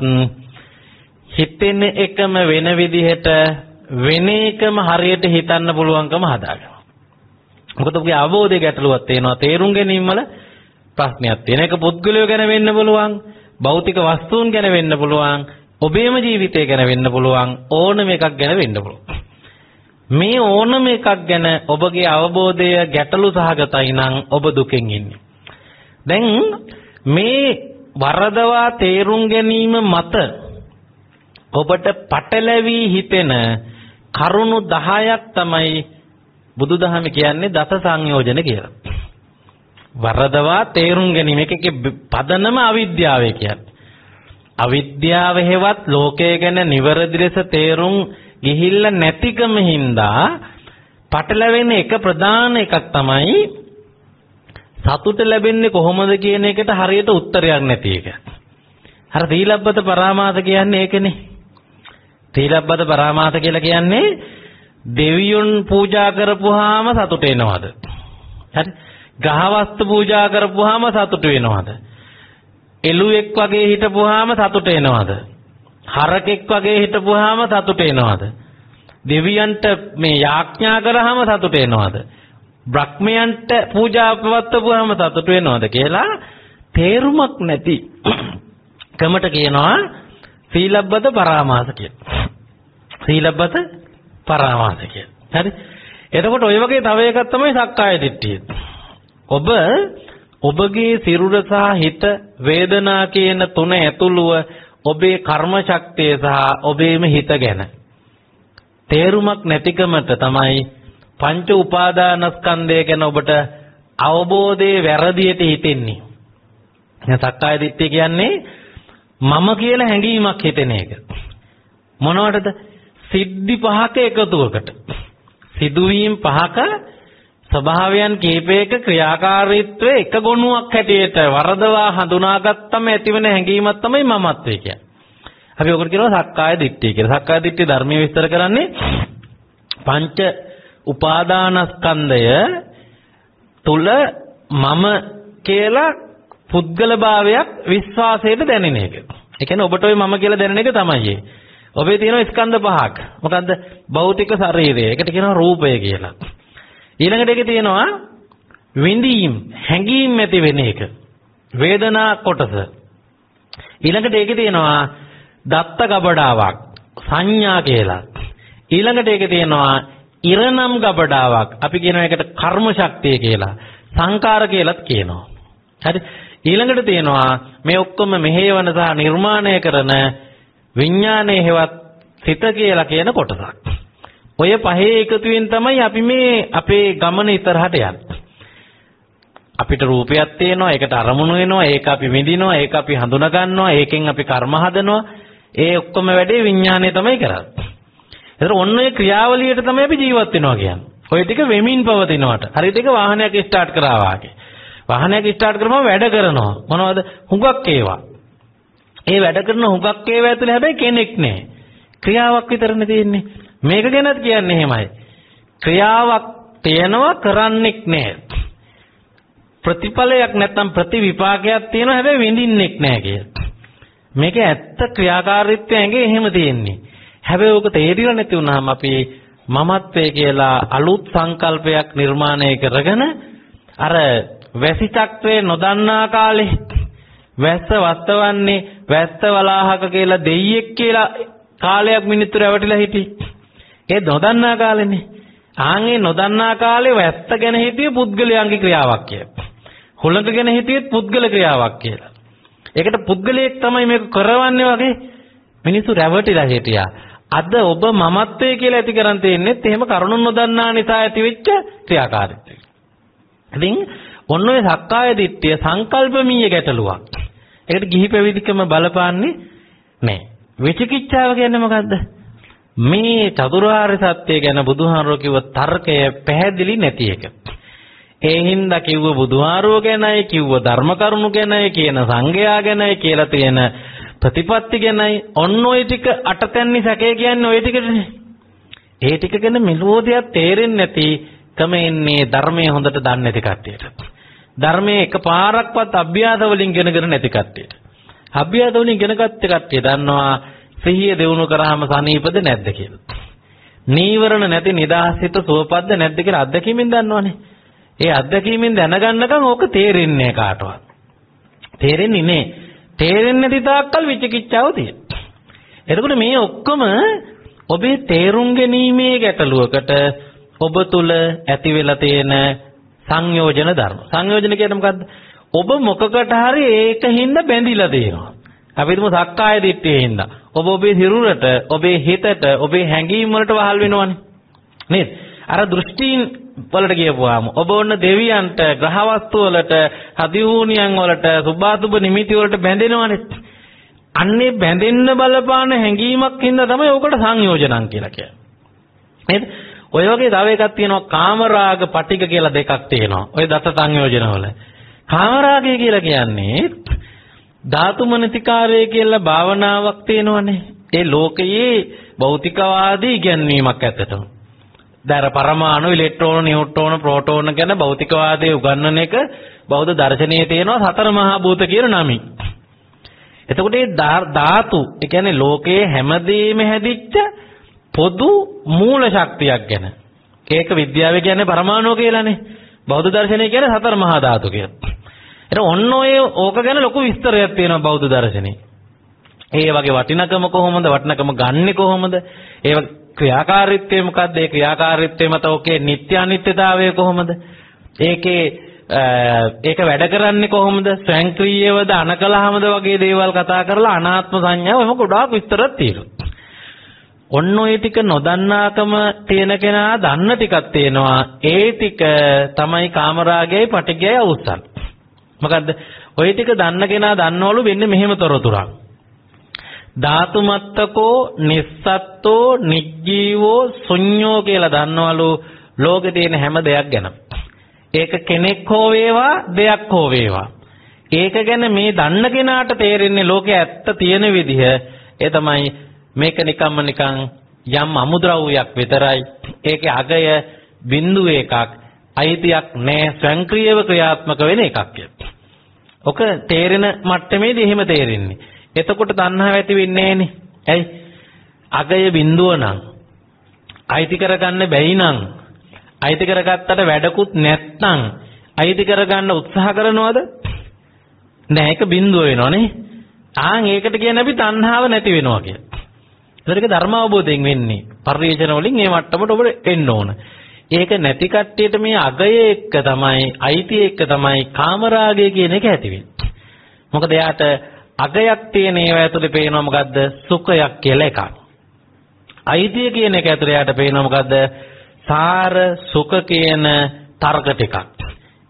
හිතෙන එකම වෙන විදිහට වෙන එකම හරියට හිතන්න පුළුවන්කම හදාගන්න. මොකද ඔබගේ අවබෝධය ගැටලුවක් තියෙනවා. තේරුම් ගැනීම වල ප්‍රශ්නයක් තියෙන. එක පුද්ගලයෝ ගැන වෙන්න පුළුවන්, භෞතික වස්තුන් ගැන වෙන්න පුළුවන්, ඔබේම ජීවිතය ගැන වෙන්න පුළුවන්, ඕනම එකක් ගැන වෙන්න පුළුවන්. මේ ඕනම එකක් ගැන ඔබගේ අවබෝධය ගැටලු සහගතයි නම් ඔබ දුකෙන් ඉන්නේ. දැන් මේ වරදවා තේරුම් ගැනීම මත ඔබට පටලැවි හිතෙන කරුණු දහයක් තමයි බුදුදහම කියන්නේ දස සංයෝජන කියලා. වරදවා තේරුම් ගැනීම එකකේ පදනම අවිද්‍යාව කියන්නේ. අවිද්‍යාව හේවත් ලෝකය ගැන නිවැරදි ලෙස තේරුම් ගිහිල්ලා නැතිකම හින්දා පටලැවෙන එක ප්‍රධාන එකක් තමයි සතුට ලැබෙන්නේ කොහොමද කියන එකට හරියට උත්තරයක් නැති එක. අර තීලබ්බත පරාමාස කියන්නේ ඒකනේ. තීලබ්බත පරාමාස කියලා කියන්නේ දෙවියන් පූජා කරපුවාම සතුට එනවද? හරි. ග්‍රහවස්තු පූජා කරපුවාම සතුට වෙනවද? එළුවෙක් වගේ හිටපුවාම සතුට එනවද? හරකෙක් වගේ හිටපුවාම සතුට එනවද? දෙවියන්ට මේ යාඥා කරාම සතුට එනවද? බ්‍රහ්මයන්ට පූජා පවත්වපුවාම සතුට වෙනවද කියලා තේරුමක් නැති කමට කියනවා සීලබ්බත පරාමාස කියලා. සීලබ්බත පරාමාස කියලා. හරි. එතකොට ඔය වගේ තව එකක් තමයි සක්කාය දිට්ඨිය. ඔබ ඔබගේ සිරුර සහ හිත වේදනා කියන තුන ඇතුළුව ඔබේ කර්ම ශක්තිය සහ ඔබේම හිත ගැන තේරුමක් නැතිකමට තමයි පංච උපාදානස්කන්ධය ගැන ඔබට අවබෝධයේ වැරදියට හිතෙන්නේ. දැන් සක්කාය දිට්ඨිය කියන්නේ මම කියලා හැඟීමක් හිතෙන එක. මොනවටද? සිද්ධි පහක එකතුවකට. සිදුවීම් පහක ස්වභාවයන් කීපයක ක්‍රියාකාරීත්වයේ එක ගොනුවක් හැටියට වරදවා හඳුනාගත්තම ඇතිවන හැඟීමක් තමයි මමත්වය කියන්නේ. අපි ඔකට කියනවා සක්කාය දිට්ඨිය කියලා. සක්කාය දිට්ඨිය ධර්මයේ විස්තර කරන්නේ පංච උපාදානස්කන්ධය තුල මම කියලා පුද්ගල භාවයක් විශ්වාසයට දැනෙන එක. ඒ කියන්නේ ඔබට ඔය මම කියලා දැනෙන එක තමයි. ඔබේ තියෙන ස්කන්ධ පහක්. මොකද්ද? භෞතික ශරීරය. ඒකට කියනවා රූපය කියලා. ඊළඟට ඒකේ තියෙනවා විඳීම්, හැඟීම් ඇති වෙන එක. වේදනා කොටස. ඊළඟට ඒකේ තියෙනවා දත්ත ගබඩාවක්, සංඥා කියලා. ඊළඟට ඒකේ තියෙනවා ඉරනම් ගබඩාවක්. අපි කියනවා ඒකට කර්ම ශක්තිය කියලා. සංකාර කියලාත් කියනවා. හරි. ඊළඟට තියෙනවා මේ ඔක්කොම මෙහෙයවන සහ නිර්මාණය කරන විඥානයේ හේවත් සිත කියලා කියන කොටසක්. ඔය පහේ එකතුවෙන් තමයි අපි මේ අපේ ගමන ඉතරහට යන්නේ. අපිට රූපයක් තියෙනවා, ඒකට අරමුණු වෙනවා, ඒක අපි විඳිනවා, ඒක අපි හඳුනා ගන්නවා, ඒකෙන් අපි කර්ම හදනවා. ඒ ඔක්කොම වැඩේ විඥානය තමයි කරන්නේ. ඒතර ඔන්න ඔය ක්‍රියාවලියට තමයි අපි ජීවත් වෙනවා කියන්නේ. ඔය ටික වෙමින් පවතිනවට. හරියට ඒක වාහනයක් ස්ටාර්ට් කරා වාගේ. වාහනයක් ස්ටාර්ට් කරපුවම වැඩ කරනවා. මොනවද? හුඟක් ඒවා. ඒ වැඩ කරන හුඟක් ඒවා ඇතුලේ හැබැයි කෙනෙක් නැහැ. ක්‍රියාවක් විතරනේ තියෙන්නේ. මේක ගැනත් කියන්නේ එහෙමයි. ක්‍රියාවක් තියෙනවා කරන්නෙක් නැහැ. ප්‍රතිඵලයක් නැත්නම් ප්‍රතිවිපාකයක් තියෙනවා හැබැයි විඳින්නෙක් නැහැ කියලා. මේක ඇත්ත ක්‍රියාකාරීත්වය ඇඟේ එහෙම තියෙන්නේ. හැබැයි ඔක තේරිලා නැති වුනහම අපි මමත්වයේ කියලා අලුත් සංකල්පයක් නිර්මාණය කරගෙන අර වැසිතක්වේ නොදන්නා කාලේ වැස්ස වස්තවන්නේ වැස්ස වලාහක කියලා දෙයියෙක් කියලා කාලයක් මිනිත්තු රැවටිලා හිටියේ. ඒ නොදන්නා කාලේනේ. ආන්ගේ නොදන්නා කාලේ වැස්ස ගැන හිටියේ පුද්ගලයන්ගේ ක්‍රියාවක් කියලා. හුළඟ ගැන හිටියෙත් පුද්ගල ක්‍රියාවක් කියලා. ඒකට පුද්ගලයෙක් තමයි මේක කරවන්නේ වගේ මිනිස්සු රැවටිලා හිටියා. අද ඔබ මමත්වයේ කියලා ඇති කරන් තියෙන්නේත් එහෙම කරුණු නොදන්නා නිසා ඇතිවෙච්ච ක්‍රියාකාරීත්වය. ඉතින් ඔන්න ඔය සක්කාය දිට්ඨිය සංකල්පමීය ගැටලුවක්. ඒකට ගිහි පැවිදිකම බලපාන්නේ නැහැ. විචිකිච්ඡාව කියන්නේ මොකද්ද? මේ චතුරාර්ය සත්‍ය ගැන බුදුහාරෝ කිව්ව තර්කය පැහැදිලි නැති එක. ඒ හින්දා කිව්ව බුදුහාරෝ ගැනයි කිව්ව ධර්ම කරුණු ගැනයි කියන සංඝයා ගැනයි කියලා තියෙන ප්‍රතිපත්ති ගැනයි ඔන්න ඔය ටික අටතැන්නි සැකේ කියන්නේ ඔය ටිකනේ. ඒ ටික ගැන මෙලෝදියක් තේරෙන්නේ නැති කම ඉන්නේ ධර්මයේ හොඳට දන්නේ නැති කට්ටියට. ධර්මයේ එකපාරක්වත් අභ්‍යාස වලින් ඉගෙනගෙන නැති කට්ටියට. අභ්‍යාස වලින් ඉගෙන ගත්ත කට්ටිය දන්නවා සිහිය දියුණු කරාම සනීපද නැද්ද කියලා. නීවරණ නැති නිදහසිත සුවපද්ද නැද්ද කියලා අත්දැකීමෙන් දන්නවනේ. ඒ අත්දැකීමෙන් දැනගන්නකම් ඕක තේරෙන්නේ කාටවත්. තේරෙන්නේ නෑ. තේරෙන්නේ නැති තාක්කල් විචිකිච්ඡාව තියෙනවා. එතකොට මේ ඔක්කොම ඔබේ තේරුම් ගැනීමේ ගැටලුවකට ඔබ තුල ඇති වෙලා තියෙන සංයෝජන ධර්ම. සංයෝජන කියන්නේ මොකද්ද? ඔබ මොකකට හරි ඒකින්ද බැඳිලා තියෙනවා. අපි හිතමු සක්කාය දිට්ඨියෙන් හින්දා. ඔබ ඔබේ හිරුරට, ඔබේ හිතට, ඔබේ හැඟීම් වලට වහල් වෙනවනේ. නේද? අර දෘෂ්ටීන් වලට කියපුවාම ඔබ ඔන්න දෙවියන්ට, ග්‍රහ වස්තු වලට, හදිහූනියන් වලට, සුභාසුභ නිමිති වලට බැඳෙනවනේ. අන්නේ බැඳෙන්න බලපාන හැඟීමක් හින්දා තමයි ඔකට සංයෝජනං කියලා කියන්නේ. නේද? ඔය වගේ තව එකක් තියෙනවා කාමරාග පටික කියලා දෙකක් තියෙනවා. ඔය දස සංයෝජන වල. කාමරාගය කියලා කියන්නේ ධාතු මනසිකාරය කියලා භාවනාවක් තියෙනවනේ. ඒ ලෝකයේ භෞතිකවාදී ඉගැන්වීමක් ඇත්තටම. දැන් පරමාණු, ඉලෙක්ට්‍රෝන, නියුට්‍රෝන, ප්‍රෝටෝන ගැන භෞතිකවාදයේ උගන්වන එක බෞද්ධ දර්ශනයේ තියෙනවා සතර මහා භූත කියන නමින්. එතකොට මේ ධාතු, ඒ කියන්නේ ලෝකයේ හැමදේම හැදිච්ච පොදු මූල ශක්තියක් ගැන. ඒක විද්‍යාවේ කියන්නේ පරමාණු කියලානේ. බෞද්ධ දර්ශනය කියන්නේ සතර මහා ධාතු කියලා. ඒක ඔන්න ඔය ඕක ගැන ලොකු විස්තරයක් තියෙනවා බෞද්ධ දර්ශනේ. ඒ වගේ වටිනකම කොහොමද? වටිනකම ගන්නෙ කොහොමද? ඒ ක්‍රියාකාරීත්වය මොකද්ද? ඒ ක්‍රියාකාරීත්වය මත ඔකේ නිත්‍ය අනිත්‍යතාවය කොහොමද? ඒකේ ඒක වැඩ කරන්නේ කොහොමද? ස්වයංක්‍රීයවද අනකලහමද වගේ දේවල් කතා කරලා අනාත්ම සංඥාව එම ගොඩාක් විස්තරයක් තියෙනවා. ඔන්න ඔය ටික නොදන්නාකම තියෙන කෙනා දන්න ටිකක් තියෙනවා. ඒ ටික තමයි කාමරාගයයි පටිඝයයි අවුස්සන්. මොකද්ද? ඔය ටික දන්න කෙනා දන්නවලු වෙන්නේ මෙහෙම තොරතුරක්. ධාතුමත්තකෝ නිස්සත්තෝ නිජ්ජීවෝ ශුඤ්ඤෝ කියලා දන්නවලු ලෝකේ තියෙන හැම දෙයක් ගැන. ඒක කෙනෙක් හෝ වේවා දෙයක් හෝ වේවා. ඒක ගැන මේ දන්න කෙනාට තේරෙන්නේ ලෝකේ ඇත්ත තියෙන විදිහ. ඒ තමයි මේක නිකම්ම නිකන් යම් අමුද්‍රව්‍යයක් විතරයි. ඒකේ අගය බිඳුව එකක්. අයිතියක් නැහැ. ස්වයංක්‍රීයව ක්‍රියාත්මක වෙන එකක් කියලා. ඔක තේරෙන මට්ටමේදී එහෙම තේරෙන්නේ. එතකොට තණ්හාව ඇති වෙන්නේ නැහනේ. ඇයි? අගය බිඳුව නම් අයිති කරගන්න බැයි නම් අයිති කරගත්තට වැඩකුත් නැත්නම් අයිති කරගන්න උත්සාහ කරනවද? නෑ, ඒක බිඳුව වෙනවනේ. ආන් ඒකට කියන්නේ අපි තණ්හාව නැති වෙනවා කියලා. ඒක ධර්ම අවබෝධයෙන් වෙන්නේ. පරිේශන වලින් මේ මට්ටමට ඔබට එන්න ඕන. ඒක නැති කට්ටියට මේ අගය එක්ක තමයි, අයිතිය එක්ක තමයි කාමරාගය කියන එක ඇති වෙන්නේ. මොකද එයාට අගයක් තියෙන ඒවා ඇතුලේ පේනවා මොකද්ද? සුඛයක් කියලා එකක්. අයිතිය කියන එක ඇතුලේ යාට පේනවා මොකද්ද? සාර සුඛ කියන තර්ක ටිකක්.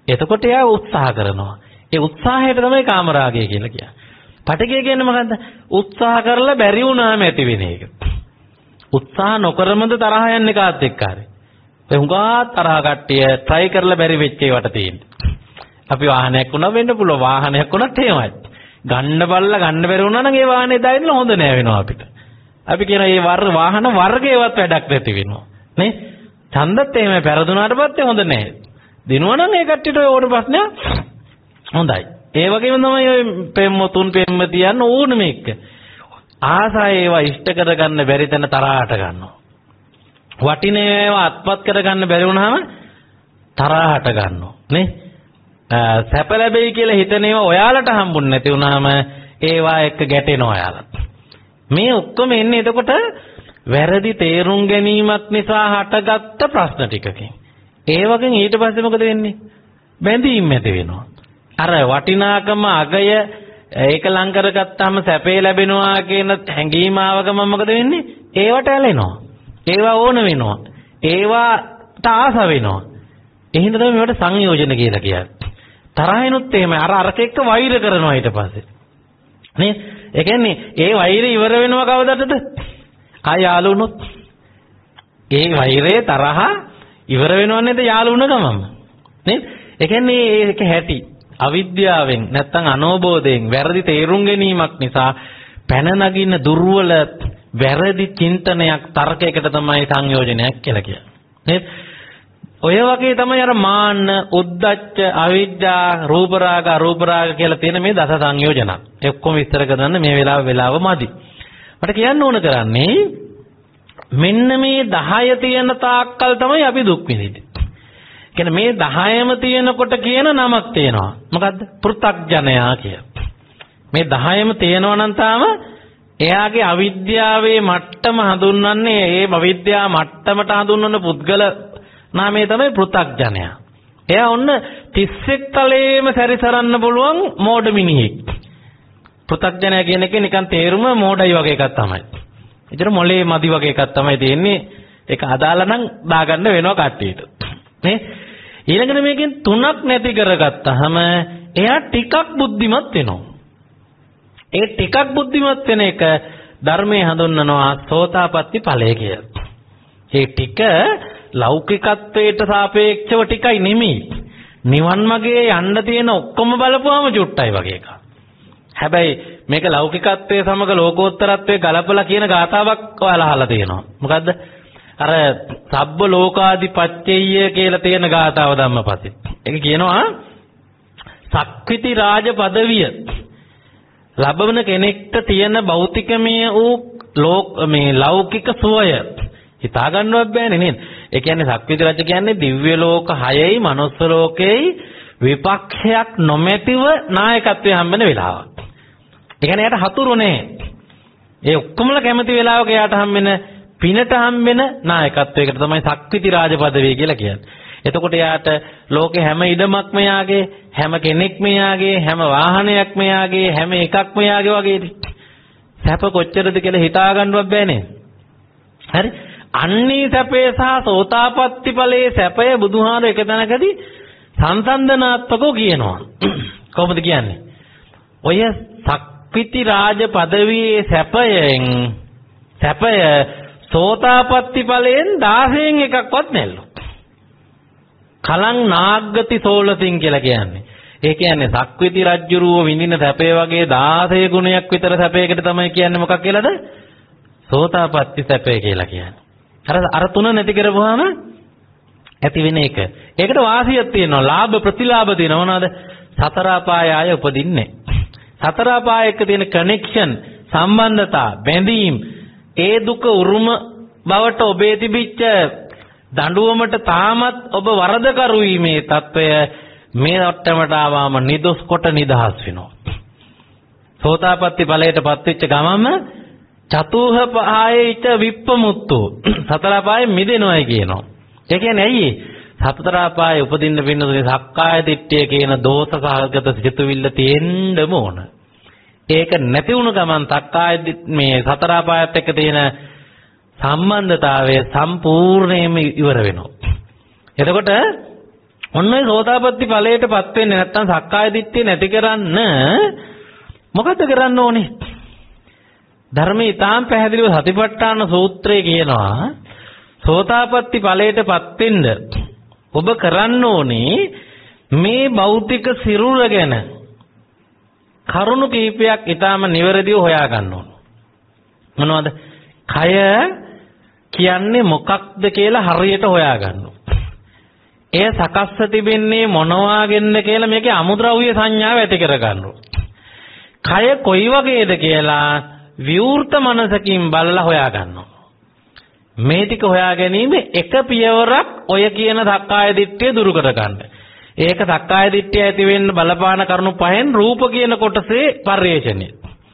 එතකොට එයා උත්සාහ කරනවා. ඒ උත්සාහයට තමයි කාමරාගය කියලා කියන්නේ. පටිඝය කියන්නේ මොකද්ද? උත්සාහ කරලා බැරි වුණාම ඇති වෙන එක. උත්සාහ නොකරමද තරහ යන්නේ කාත් එක්ක හරි. ඒ හුඟා තරහ කට්ටිය try කරලා බැරි වෙච්ච ඒවට තියෙන්නේ. අපි වාහනයක් වුණා වෙන්න පුළුවන්. වාහනයක් වුණත් එහෙමයි. ගන්න බල්ලා ගන්න බැරි වුණා නම් ඒ වාහනේ දාන්න හොඳ නෑ වෙනවා අපිට. අපි කියන මේ වර්ග වාහන වර්ගේවත් වැඩක් නැති වෙනවා. නේ? ඡන්දත් එහෙම පෙරදුනාට පස්සේ හොඳ නෑ. දිනුවනම් ඒ කට්ටියට ඕන ප්‍රශ්නයක් හොඳයි. ඒ වගේම තමයි ඔය පෙම්මතුන් පෙම්මතියන් ඕන මේක. ආසාව ඒවා ඉෂ්ට කරගන්න බැරි තැන තරහට ගන්නවා. වටිනේ ඒවා අත්පත් කරගන්න බැරි වුණාම තරහට ගන්නවා. නේ? සැප ලැබෙයි කියලා හිතන ඒවා ඔයාලට හම්බුනේ නැති වුණාම ඒවා එක්ක ගැටෙනවා ඔයාලට. මේ ඔක්කොම එන්නේ එතකොට වැරදි තේරුම් ගැනීමක් නිසා හටගත්ත ප්‍රශ්න ටිකකින්. ඒ වගේ ඊට පස්සේ මොකද වෙන්නේ? බැඳීම් ඇති වෙනවා. අර වටිනාකම අගය ඒක ලං කරගත්තාම සැපේ ලැබෙනවා කියන හැඟීම ආවගම මොකද වෙන්නේ? ඒවට ඇලෙනවා. ඒවා ඕන වෙනවා. ඒවාට ආස වෙනවා. එහෙනම් තමයි මේවට සංයෝජන කියලා කියන්නේ. තරහිනුත් එහෙම අර අරක එක්ක වෛර කරනවා ඊට පස්සේ. නේ? ඒ කියන්නේ ඒ වෛරය ඉවර වෙනව කවදටද? ආය යාළුවොත්. ඒ වෛරය තරහ ඉවර වෙනව නේද යාළුවුන ගමම. නේ? ඒ කියන්නේ ඒක හැටි අවිද්‍යාවෙන් නැත්තම් අනෝබෝධයෙන් වැරදි තේරුම් ගැනීමක් නිසා පැන නගින දුර්වල වැරදි චින්තනයක් තර්කයකට තමයි සංයෝජනයක් කියලා කියන්නේ. නේද? ඔය වගේ තමයි අර මාන්න, උද්ධච්ච, අවිද්‍යා, රූපරාග, අරූපරාග කියලා තියෙන මේ දස සංයෝජන. ඒ ඔක්කොම විස්තර කරන්න මේ වෙලාව වෙලාව මදි. මට කියන්න ඕන කරන්නේ මෙන්න මේ දහය තියෙන තාක්කල් තමයි අපි දුක් විඳින්නේ. කියන්නේ මේ දහයම තියෙනකොට කියන නමක් තියෙනවා. මොකද්ද? පෘථග්ජනයා කිය. මේ දහයම තියෙනවා නම් තාම එයාගේ අවිද්‍යාවේ මට්ටම හඳුන්වන්නේ ඒ අවිද්‍යා මට්ටමට හඳුන්වන පුද්ගල නාමය තමයි පෘථග්ජනයා. එයා ඔන්න තිස් එක් තලයේම සැරිසරන්න පුළුවන් මෝඩ මිනිහෙක්. පෘථග්ජනයා කියන එකේ නිකන් තේරුම මෝඩයි වගේ එකක් තමයි. ඒතර මොලේ මදි වගේ එකක් තමයි තියෙන්නේ. ඒක අදාළ නම් දාගන්න වෙනවා කට්ටියට. නේ? ඊළඟට මේකෙන් තුනක් නැති කරගත්තාම එයා ටිකක් බුද්ධිමත් වෙනවා. ඒ ටිකක් බුද්ධිමත් වෙන එක ධර්මයේ හඳුන්වනවා සෝතාපට්ටි ඵලය කියලා. ඒ ටික ලෞකිකත්වයට සාපේක්ෂව ටිකයි නෙමෙයි. නිවන් මාගේ යන්න තියෙන ඔක්කොම බලපුවාම චුට්ටයි වගේ එකක්. හැබැයි මේක ලෞකිකත්වයේ සමග ලෝකෝත්තරත්වයේ ගලපලා කියන ගාතාවක් ඔයාලා අහලා තියෙනවා. මොකද්ද? අර සබ්බ ලෝකාදිපච්චෙය්‍ය කියලා තියෙන ගාතාව ධම්මපදේ. ඒක කියනවා සක්විති රාජ පදවිය ලැබවන කෙනෙක්ට තියෙන භෞතිකමය වූ ලෝක මේ ලෞකික සුවය හිතා ගන්නවත් බෑනේ නේද? ඒ කියන්නේ සක්විති රජ කියන්නේ දිව්‍ය ලෝක හයයි මනුස්ස ලෝකෙයි විපක්ෂයක් නොමැතිව නායකත්වයේ හම්බෙන වෙලාවක්. ඒ කියන්නේ එයාට හතුරු නෑ. ඒ ඔක්කොමලා කැමති වෙලාවක එයාට හම්බෙන පිනට හම්බෙන නායකත්වයකට තමයි සක්විති රාජ පදවිය කියලා කියන්නේ. එතකොට එයාට ලෝකේ හැම ඉඩමක්ම යාගේ, හැම කෙනෙක්ම යාගේ, හැම වාහනයක්ම යාගේ, හැම එකක්ම යාගේ වගේනේ. සැප කොච්චරද කියලා හිතා ගන්නවත් බෑනේ. හරි? අන්නේ සැපේ සහ සෝතාපට්ටි ඵලයේ සැපය බුදුහාර එක තැනකදී සංසන්දනාත්මකව කියනවා. කොහොමද කියන්නේ? ඔය සක්විති රාජ පදවියේ සැපයෙන් සැපය සෝතාපට්ටි ඵලයෙන් දහයෙන් එකක්වත් නැල්ලු. කලං නාග්ගති සෝලසින් කියලා කියන්නේ. ඒ කියන්නේ සක්විති රජුරුව විඳින සැපේ වගේ දහය ගුණයක් විතර සැපයකට තමයි කියන්නේ මොකක් කියලාද? සෝතාපට්ටි සැපේ කියලා කියන්නේ. අර අර තුන නැති කරපුවාම ඇති වෙන එක. ඒකට වාසියක් තියෙනවා. ලාභ ප්‍රතිලාභ තියෙනවා. මොනවාද? සතර අපාය ආය උපදින්නේ. සතර අපාය එක්ක තියෙන කනෙක්ෂන්, සම්බන්ධතා, බැඳීම්, ඒ දුක උරුම බවට ඔබේ තිබිච්ච දඬුවමට තාමත් ඔබ වරදකරුයි මේ తত্ত্বය මේ වට්ටමට ආවම නිදොස් කොට නිදහස් වෙනවා. සෝතාපට්ටි ඵලයටපත් වෙච්ච ගමම චතුහ පහයයිච විප්පමුත්තු සතර පායේ මිදෙනවයි කියනවා. ඒ කියන්නේ ඇයි? සතර පායේ උපදින්න පින්නතුනේ සක්කාය දිට්ඨිය කියන දෝෂ සහගත සිතුවිල්ල තියෙන්නම ඕන. ඒක නැති වුණ ගමන් සක්කාය මේ සතර පායත් එක්ක තියෙන සම්බන්ධතාවය සම්පූර්ණයෙන්ම ඉවර වෙනවා. එතකොට ඔන්න ඒ සෝතාපට්ටි ඵලයටපත් වෙන්නේ නැත්නම් සක්කාය දිට්ඨිය නැති කරන්න මොකද කරන්න ඕනේ? ධර්මයේ ඊටාම් පැහැදිලිව සතිපට්ඨාන සූත්‍රයේ කියනවා සෝතාපට්ටි ඵලයටපත් වෙන්න ඔබ කරන්න ඕනේ මේ භෞතික සිරුර ගැන කරුණු කීපයක් ඊටාම නිවැරදිව හොයා ගන්න ඕන. මොනවද? කය කියන්නේ මොකක්ද කියලා හරියට හොයා ගන්න ඕන. එය සකස්ස තිබෙන්නේ මොනවාගෙන්ද කියලා මේකේ අමුද්‍රව්‍ය සංඥාව ඇති කර ගන්න ඕන. කය කොයි වගේද කියලා විවෘත මනසකින් බලලා හොයා ගන්නවා. මේ ටික හොයා ගැනීම එක පියවරක් ඔය කියන සක්කාය දිට්ඨිය දුරු කර ගන්න. ඒක සක්කාය දිට්ඨිය ඇති වෙන්න බලපාන කරුණු පහෙන් රූප කියන කොටසේ පරිේශණය.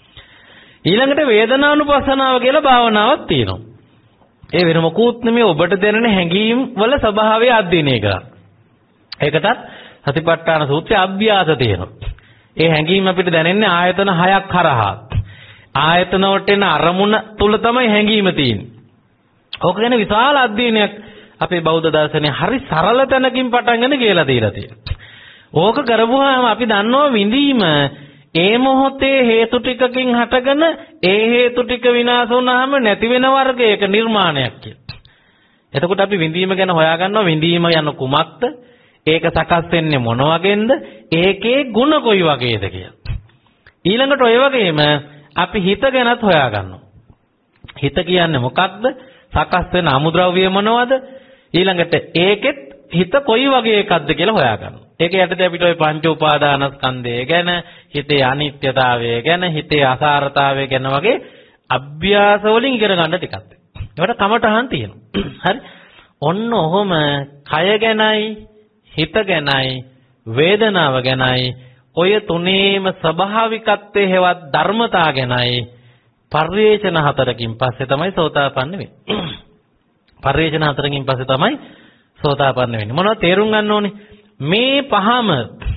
ඊළඟට වේදනානුපස්සනාව කියලා භාවනාවක් තියෙනවා. ඒ වෙන මොකුත් නෙමෙයි ඔබට දැනෙන හැඟීම් වල ස්වභාවය අධ්‍යයනය කරා. ඒකටත් සතිපට්ඨාන සූත්‍රයේ අභ්‍යාස තියෙනවා. ඒ හැඟීම් අපිට දැනෙන්නේ ආයතන හයක් හරහා. ආයතන වලට එන අරමුණ තුල තමයි හැඟීම තියෙන්නේ. ඕක ගැන විශාල අධ්‍යයනයක් අපේ බෞද්ධ දර්ශනයේ හරි සරල තැනකින් පටන් ගන්න කියලා දීලා තියෙනවා. ඕක කරපුවාම අපි දන්නවා විඳීම ඒ මොහොතේ හේතු ටිකකින් හටගෙන ඒ හේතු ටික විනාශ වුණාම නැති වෙන වර්ගයක නිර්මාණයක් කියලා. එතකොට අපි විඳීම ගැන හොයාගන්නවා විඳීම යන කුමක්ද? ඒක සකස් වෙන්නේ මොන වගේන්ද? ඒකේ ಗುಣ කොයි වගේද කියලා. ඊළඟට ඔය වගේම අපි හිත ගැනත් හොයාගන්නවා. හිත කියන්නේ මොකක්ද? සකස් වෙන අමුද්‍රව්‍ය මොනවද? ඊළඟට ඒකෙත් හිත කොයි වගේ එකක්ද කියලා හොයාගන්නවා. ඒක යටතේ අපිට ওই පංච උපාදානස්කන්ධය ගැන, හිතේ අනිත්‍යතාවය ගැන, හිතේ අසාරතාවය ගැන වගේ අභ්‍යාස වලින් ඉගෙන ගන්න ටිකක්. ඒකට කමටහන් තියෙනවා. හරි. ඔන්න ඔහොම කය ගැනයි, හිත ගැනයි, වේදනාව ගැනයි, ඔය තුනේම ස්වභාවිකත්වයේ හේවත් ධර්මතා ගැනයි පරිේශන හතරකින් පස්සේ තමයි සෝතාපන්න වෙන්නේ. පරිේශන හතරකින් පස්සේ තමයි සෝතාපන්න වෙන්නේ. මොනවද තේරුම් ගන්න ඕනේ? මේ පහම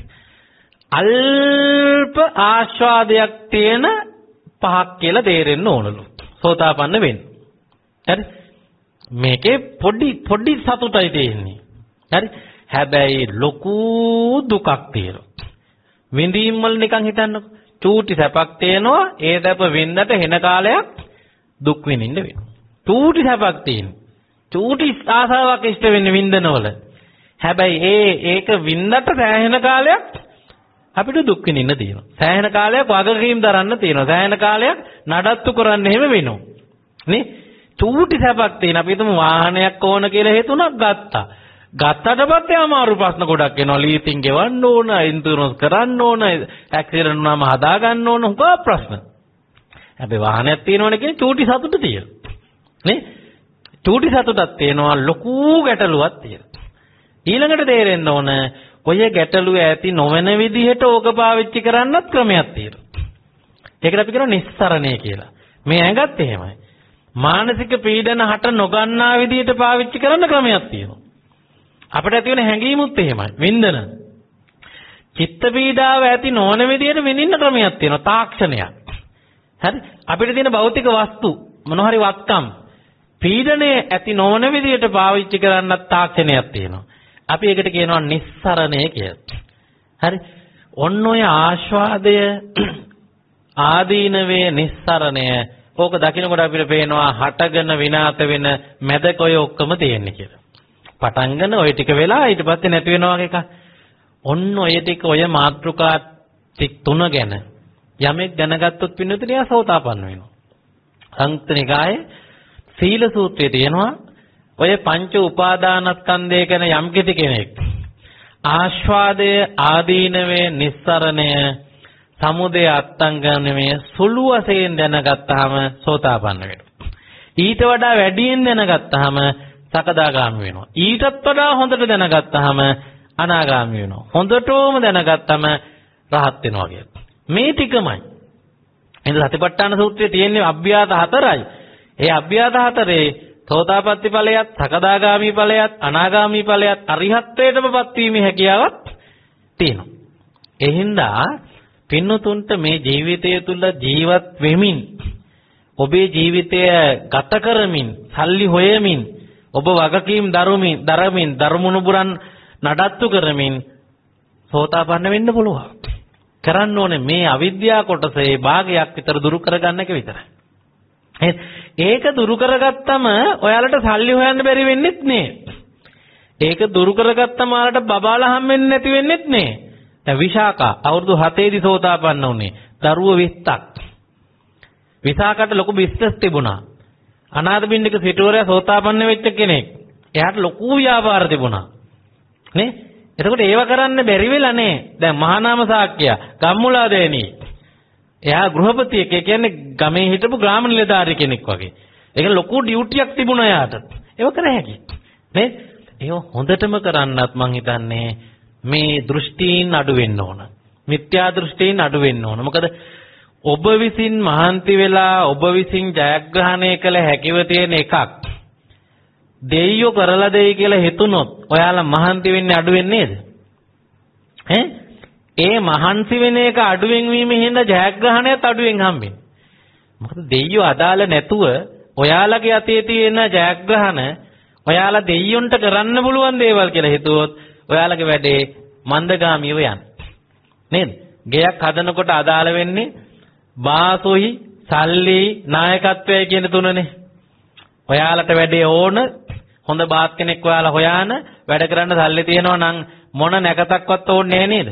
අල්ප ආස්වාදයක් තියෙන පහක් කියලා තේරෙන්න ඕනලු. සෝතාපන්න වෙන්න. හරි? මේකේ පොඩි පොඩි සතුටයි තියෙන්නේ. හරි? හැබැයි ලොකු දුකක් තියෙනවා. විඳීම් වල නිකන් හිතන්නකො. චූටි සැපක් තියෙනවා. ඒ සැප වින්දට හෙන කාලයක් දුක් විඳින්න වෙනවා. චූටි සැපක් තියෙනවා. චූටි ආසාවක් ඉෂ්ට වෙන්නේ වින්දනවල. හැබැයි ඒ ඒක වින්දට සෑහෙන කාලයක් අපිට දුක් විඳින්න තියෙනවා. සෑහෙන කාලයක් වගකීම් දරන්න තියෙනවා. සෑහෙන කාලයක් නඩත්තු කරන්න එහෙම වෙනවා. නේ? චූටි සැපක් තියෙන අපි හිතමු වාහනයක් ඕන කියලා හේතුණක් ගත්තා. ගත්තට පස්සේ අමාරු ප්‍රශ්න ගොඩක් එනවා. ලීසින් ගෙවන්න ඕන, ඉන්ෂුරන්ස් කරන්න ඕන, ඇක්සිඩන්ට් වුණාම හදා ගන්න ඕන, හුඟා ප්‍රශ්න. හැබැයි වාහනයක් තියෙනවනේ කියන්නේ චූටි සතුට තියෙනවා. නේ? චූටි සතුටක් තියෙනවා, ලොකු ගැටලුවක් තියෙනවා. ඊළඟට තේරෙන්න ඕන ඔය ගැටලුව ඇති නොවන විදිහට ඕක පාවිච්චි කරන්නත් ක්‍රමයක් තියෙනවා. ඒකට අපි කියනවා නිස්සරණය කියලා. මේ ඇඟත් එහෙමයි. මානසික පීඩන හට නොගන්නා විදිහට පාවිච්චි කරන්න ක්‍රමයක් තියෙනවා. අපිට ඇති වෙන හැඟීමුත් එහෙමයි. වින්දන. චිත්ත පීඩාව ඇති නොවන විදිහට විඳින්න ක්‍රමයක් තියෙනවා. තාක්ෂණයක්. හරි? අපිට තියෙන භෞතික වස්තු මොන හරි වත්කම් පීඩනයේ ඇති නොවන විදිහට පාවිච්චි කරන්නත් තාක්ෂණයක් තියෙනවා. අපි ඒකට කියනවා නිස්සරණය කියලා. හරි? ඔන්න ඔය ආස්වාදය ආදීනවේ නිස්සරණය ඕක දකින්නකොට අපිට පේනවා හටගෙන විනාශ වෙන මැදක ඔය ඔක්කොම තියෙන්නේ කියලා. පටන් ගන්න ඔය ටික වෙලා ඊට පස්සේ නැති වෙනවා වගේ එකක්. ඔන්න ඔය ටික ඔය මාත්‍රිකා ටික තුන ගැන යමෙක් දැනගත්තොත් පින්නතුණිය සෝතාපන්න වෙනවා. සංයුත්නිකායේ සීල සූත්‍රයේ තියෙනවා ඔය පංච උපාදානස්කන්ධය ගැන යම් කිසි කෙනෙක් ආස්වාදය ආදීනවේ නිස්සරණය සමුදය අත්ංගමයේ සුළු වශයෙන් දැනගත්තාම සෝතාපන්න වෙනවා. ඊට වඩා වැඩියෙන් දැනගත්තාම සකදාගාමි වෙනවා. ඊටත් වඩා හොඳට දැනගත්තාම අනාගාමි වෙනවා. හොඳටම දැනගත්තම රහත් වෙනවා කියලා. මේ ටිකමයි. එහෙනම් සතිපට්ඨාන සූත්‍රයේ තියෙන අභ්‍යාස හතරයි. ඒ අභ්‍යාස හතරේ සෝතාපට්ටි ඵලයත්, සකදාගාමි ඵලයත්, අනාගාමි ඵලයත් අරිහත්ත්වයටමපත් වීමේ හැකියාවක් තියෙනවා. ඒ හින්දා පින්නතුන්ට මේ ජීවිතය තුළ ජීවත් වෙමින් ඔබේ ජීවිතය ගත කරමින්, සල්ලි හොයමින්, ඔබ වගකීම් දරමින්, දරමින්, ධර්මනුබුරන් නඩත්තු කරමින් සෝතාපන්න වෙන්න පුළුවන්. කරන්න ඕනේ මේ අවිද්‍යාව කොටසේ භාගයක් විතර දුරු කරගන්න එක විතරයි. ඒක දුරු කරගත්තම ඔයාලට සල්ලි හොයන්න බැරි වෙන්නෙත් නේ. ඒක දුරු කරගත්තම ඔයාලට බබාලා හම්බෙන්නේ නැති වෙන්නෙත් නේ. දැන් විශාකා අවුරුදු හතේ දී සෝතාපන්න වුණේ. දරුවෝ විස්සක්. විශාකට ලොකු බිස්නස් තිබුණා. අනාථපිණ්ඩික සිටුවරයා සෝතාපන්න වෙච්ච කෙනෙක්. එයාට ලොකු ව්‍යාපාර තිබුණා. නේ? එතකොට ඒව කරන්න බැරි වෙලා නේ. දැන් මහානාම සාක්‍යයා ගම්මුලා දේනි. එයා ගෘහපතියෙක්. ඒ කියන්නේ ගමේ හිටපු ග්‍රාම නිලධාරී කෙනෙක් වගේ. ඒක ලොකු ඩියුටියක් තිබුණා එයාට. ඒව කර හැකි. නේ? ඒව හොඳටම කරන්නත් මං හිතන්නේ මේ දෘෂ්ටීන් අඩු වෙන්න ඕන. මිත්‍යා දෘෂ්ටීන් අඩු වෙන්න ඕන. මොකද ඔබ විසින් මහන්ති වෙලා ඔබ විසින් ජයග්‍රහණය කළ හැකිව තියෙන එකක් දෙයියෝ කරලා දෙයි කියලා හිතුනොත් ඔයාලා මහන්ති වෙන්නේ අඩු වෙන්නේ නේද? ඈ ඒ මහන්සි වෙන එක අඩුවෙන් වීමෙන් හින්දා ජයග්‍රහණයත් අඩුවෙන් හම්බෙන්නේ. මොකද දෙයියෝ අදාළ නැතුව ඔයාලගේ අතේ තියෙන ජයග්‍රහණ ඔයාලා දෙයියොන්ට කරන්න පුළුවන් දේවල් කියලා හිතුවොත් ඔයාලගේ වැඩේ මන්දගාමීව යන. නේද? ගෙයක් හදනකොට අදාළ වෙන්නේ බාසොයි සල්ලි නායකත්වය කියන තුනනේ. ඔයාලට වැඩේ ඕන හොඳ බාස් කෙනෙක් ඔයාලා හොයාන වැඩ කරන්න සල්ලි තියෙනවා නම් මොන නැකතක්වත් ඕනේ නෑ නේද?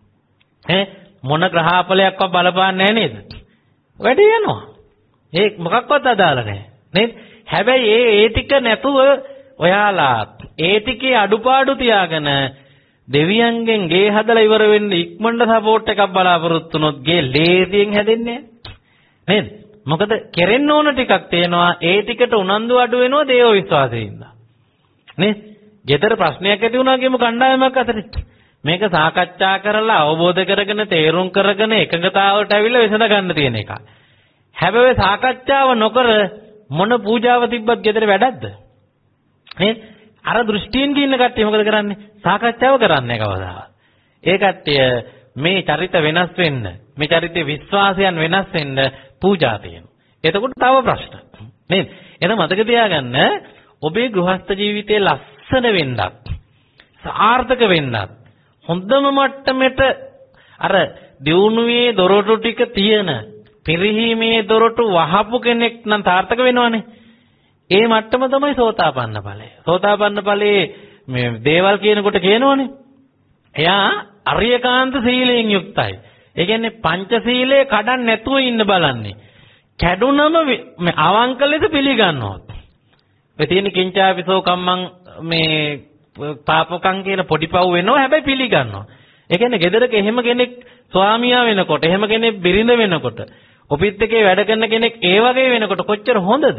ඈ මොන ග්‍රහාපලයක්වත් බලපාන්නේ නෑ නේද? වැඩේ යනවා. ඒ මොකක්වත් අදාළ නෑ නේද? හැබැයි ඒ ඒ ටික නැතුව ඔයාලා ඒ ටිකේ අඩුපාඩු තියාගෙන දෙවියන්ගෙන් ගේ හදලා ඉවර වෙන්න ඉක්මනට සපෝට් එකක් බලාපොරොත්තු වුණොත් ගේ ලේසියෙන් හැදෙන්නේ නේද? මොකද කෙරෙන්න ඕන ටිකක් තියෙනවා. ඒ ටිකට උනන්දු අඩු වෙනවා දේව විශ්වාසයෙන්. නේද? ගෙදර ප්‍රශ්නයක් ඇති වුණා කියමු කණ්ඩායමක් අතරේ. මේක සාකච්ඡා කරලා අවබෝධ කරගෙන තේරුම් කරගෙන එකඟතාවට ඇවිල්ලා විසඳ ගන්න තියෙන එක. හැබැයි සාකච්ඡාව නොකර මොන පූජාව තිබ්බත් ගෙදර වැඩක්ද? නේද? අර දෘෂ්ටීන් කියන කට්ටිය මොකද කරන්නේ? සාකච්ඡාව කරන්නේ කවදාවත්. ඒ කට්ටිය මේ චරිත වෙනස් වෙන්න, මේ චරිතයේ විශ්වාසයන් වෙනස් වෙන්න පූජා තියෙනවා. එතකොට තව ප්‍රශ්න. නේද? එන මතක තියාගන්න ඔබේ ගෘහස්ත ජීවිතයේ ලස්සන වෙන්නත්, සාර්ථක වෙන්නත් හොඳම මට්ටමට අර දියුණුවේ දොරටු ටික තියෙන, පිරිහීමේ දොරටු වහපු කෙනෙක් නම් සාර්ථක වෙනවනේ. ඒ මට්ටම තමයි සෝතාපන්න ඵලය. සෝතාපන්න ඵලයේ මේ දේවල් කියනකොට කියනවනේ. එයා අරියකාන්ත සීලයෙන් යුක්තයි. ඒ කියන්නේ පංචශීලයේ කඩන්න නැතුව ඉන්න බලන්නේ. කැඩුනම මේ අවංක ලෙස පිළිගන්නවා. ඔය තියෙන කිංචාපිසෝ කම්මං මේ පාපකම් කියන පොඩිපව් වෙනවා. හැබැයි පිළිගන්නවා. ඒ කියන්නේ ගෙදරක එහෙම කෙනෙක් ස්වාමියා වෙනකොට, එහෙම කෙනෙක් බිරිඳ වෙනකොට, ඔපිත් එකේ වැඩ කරන කෙනෙක් ඒ වගේ වෙනකොට කොච්චර හොඳද?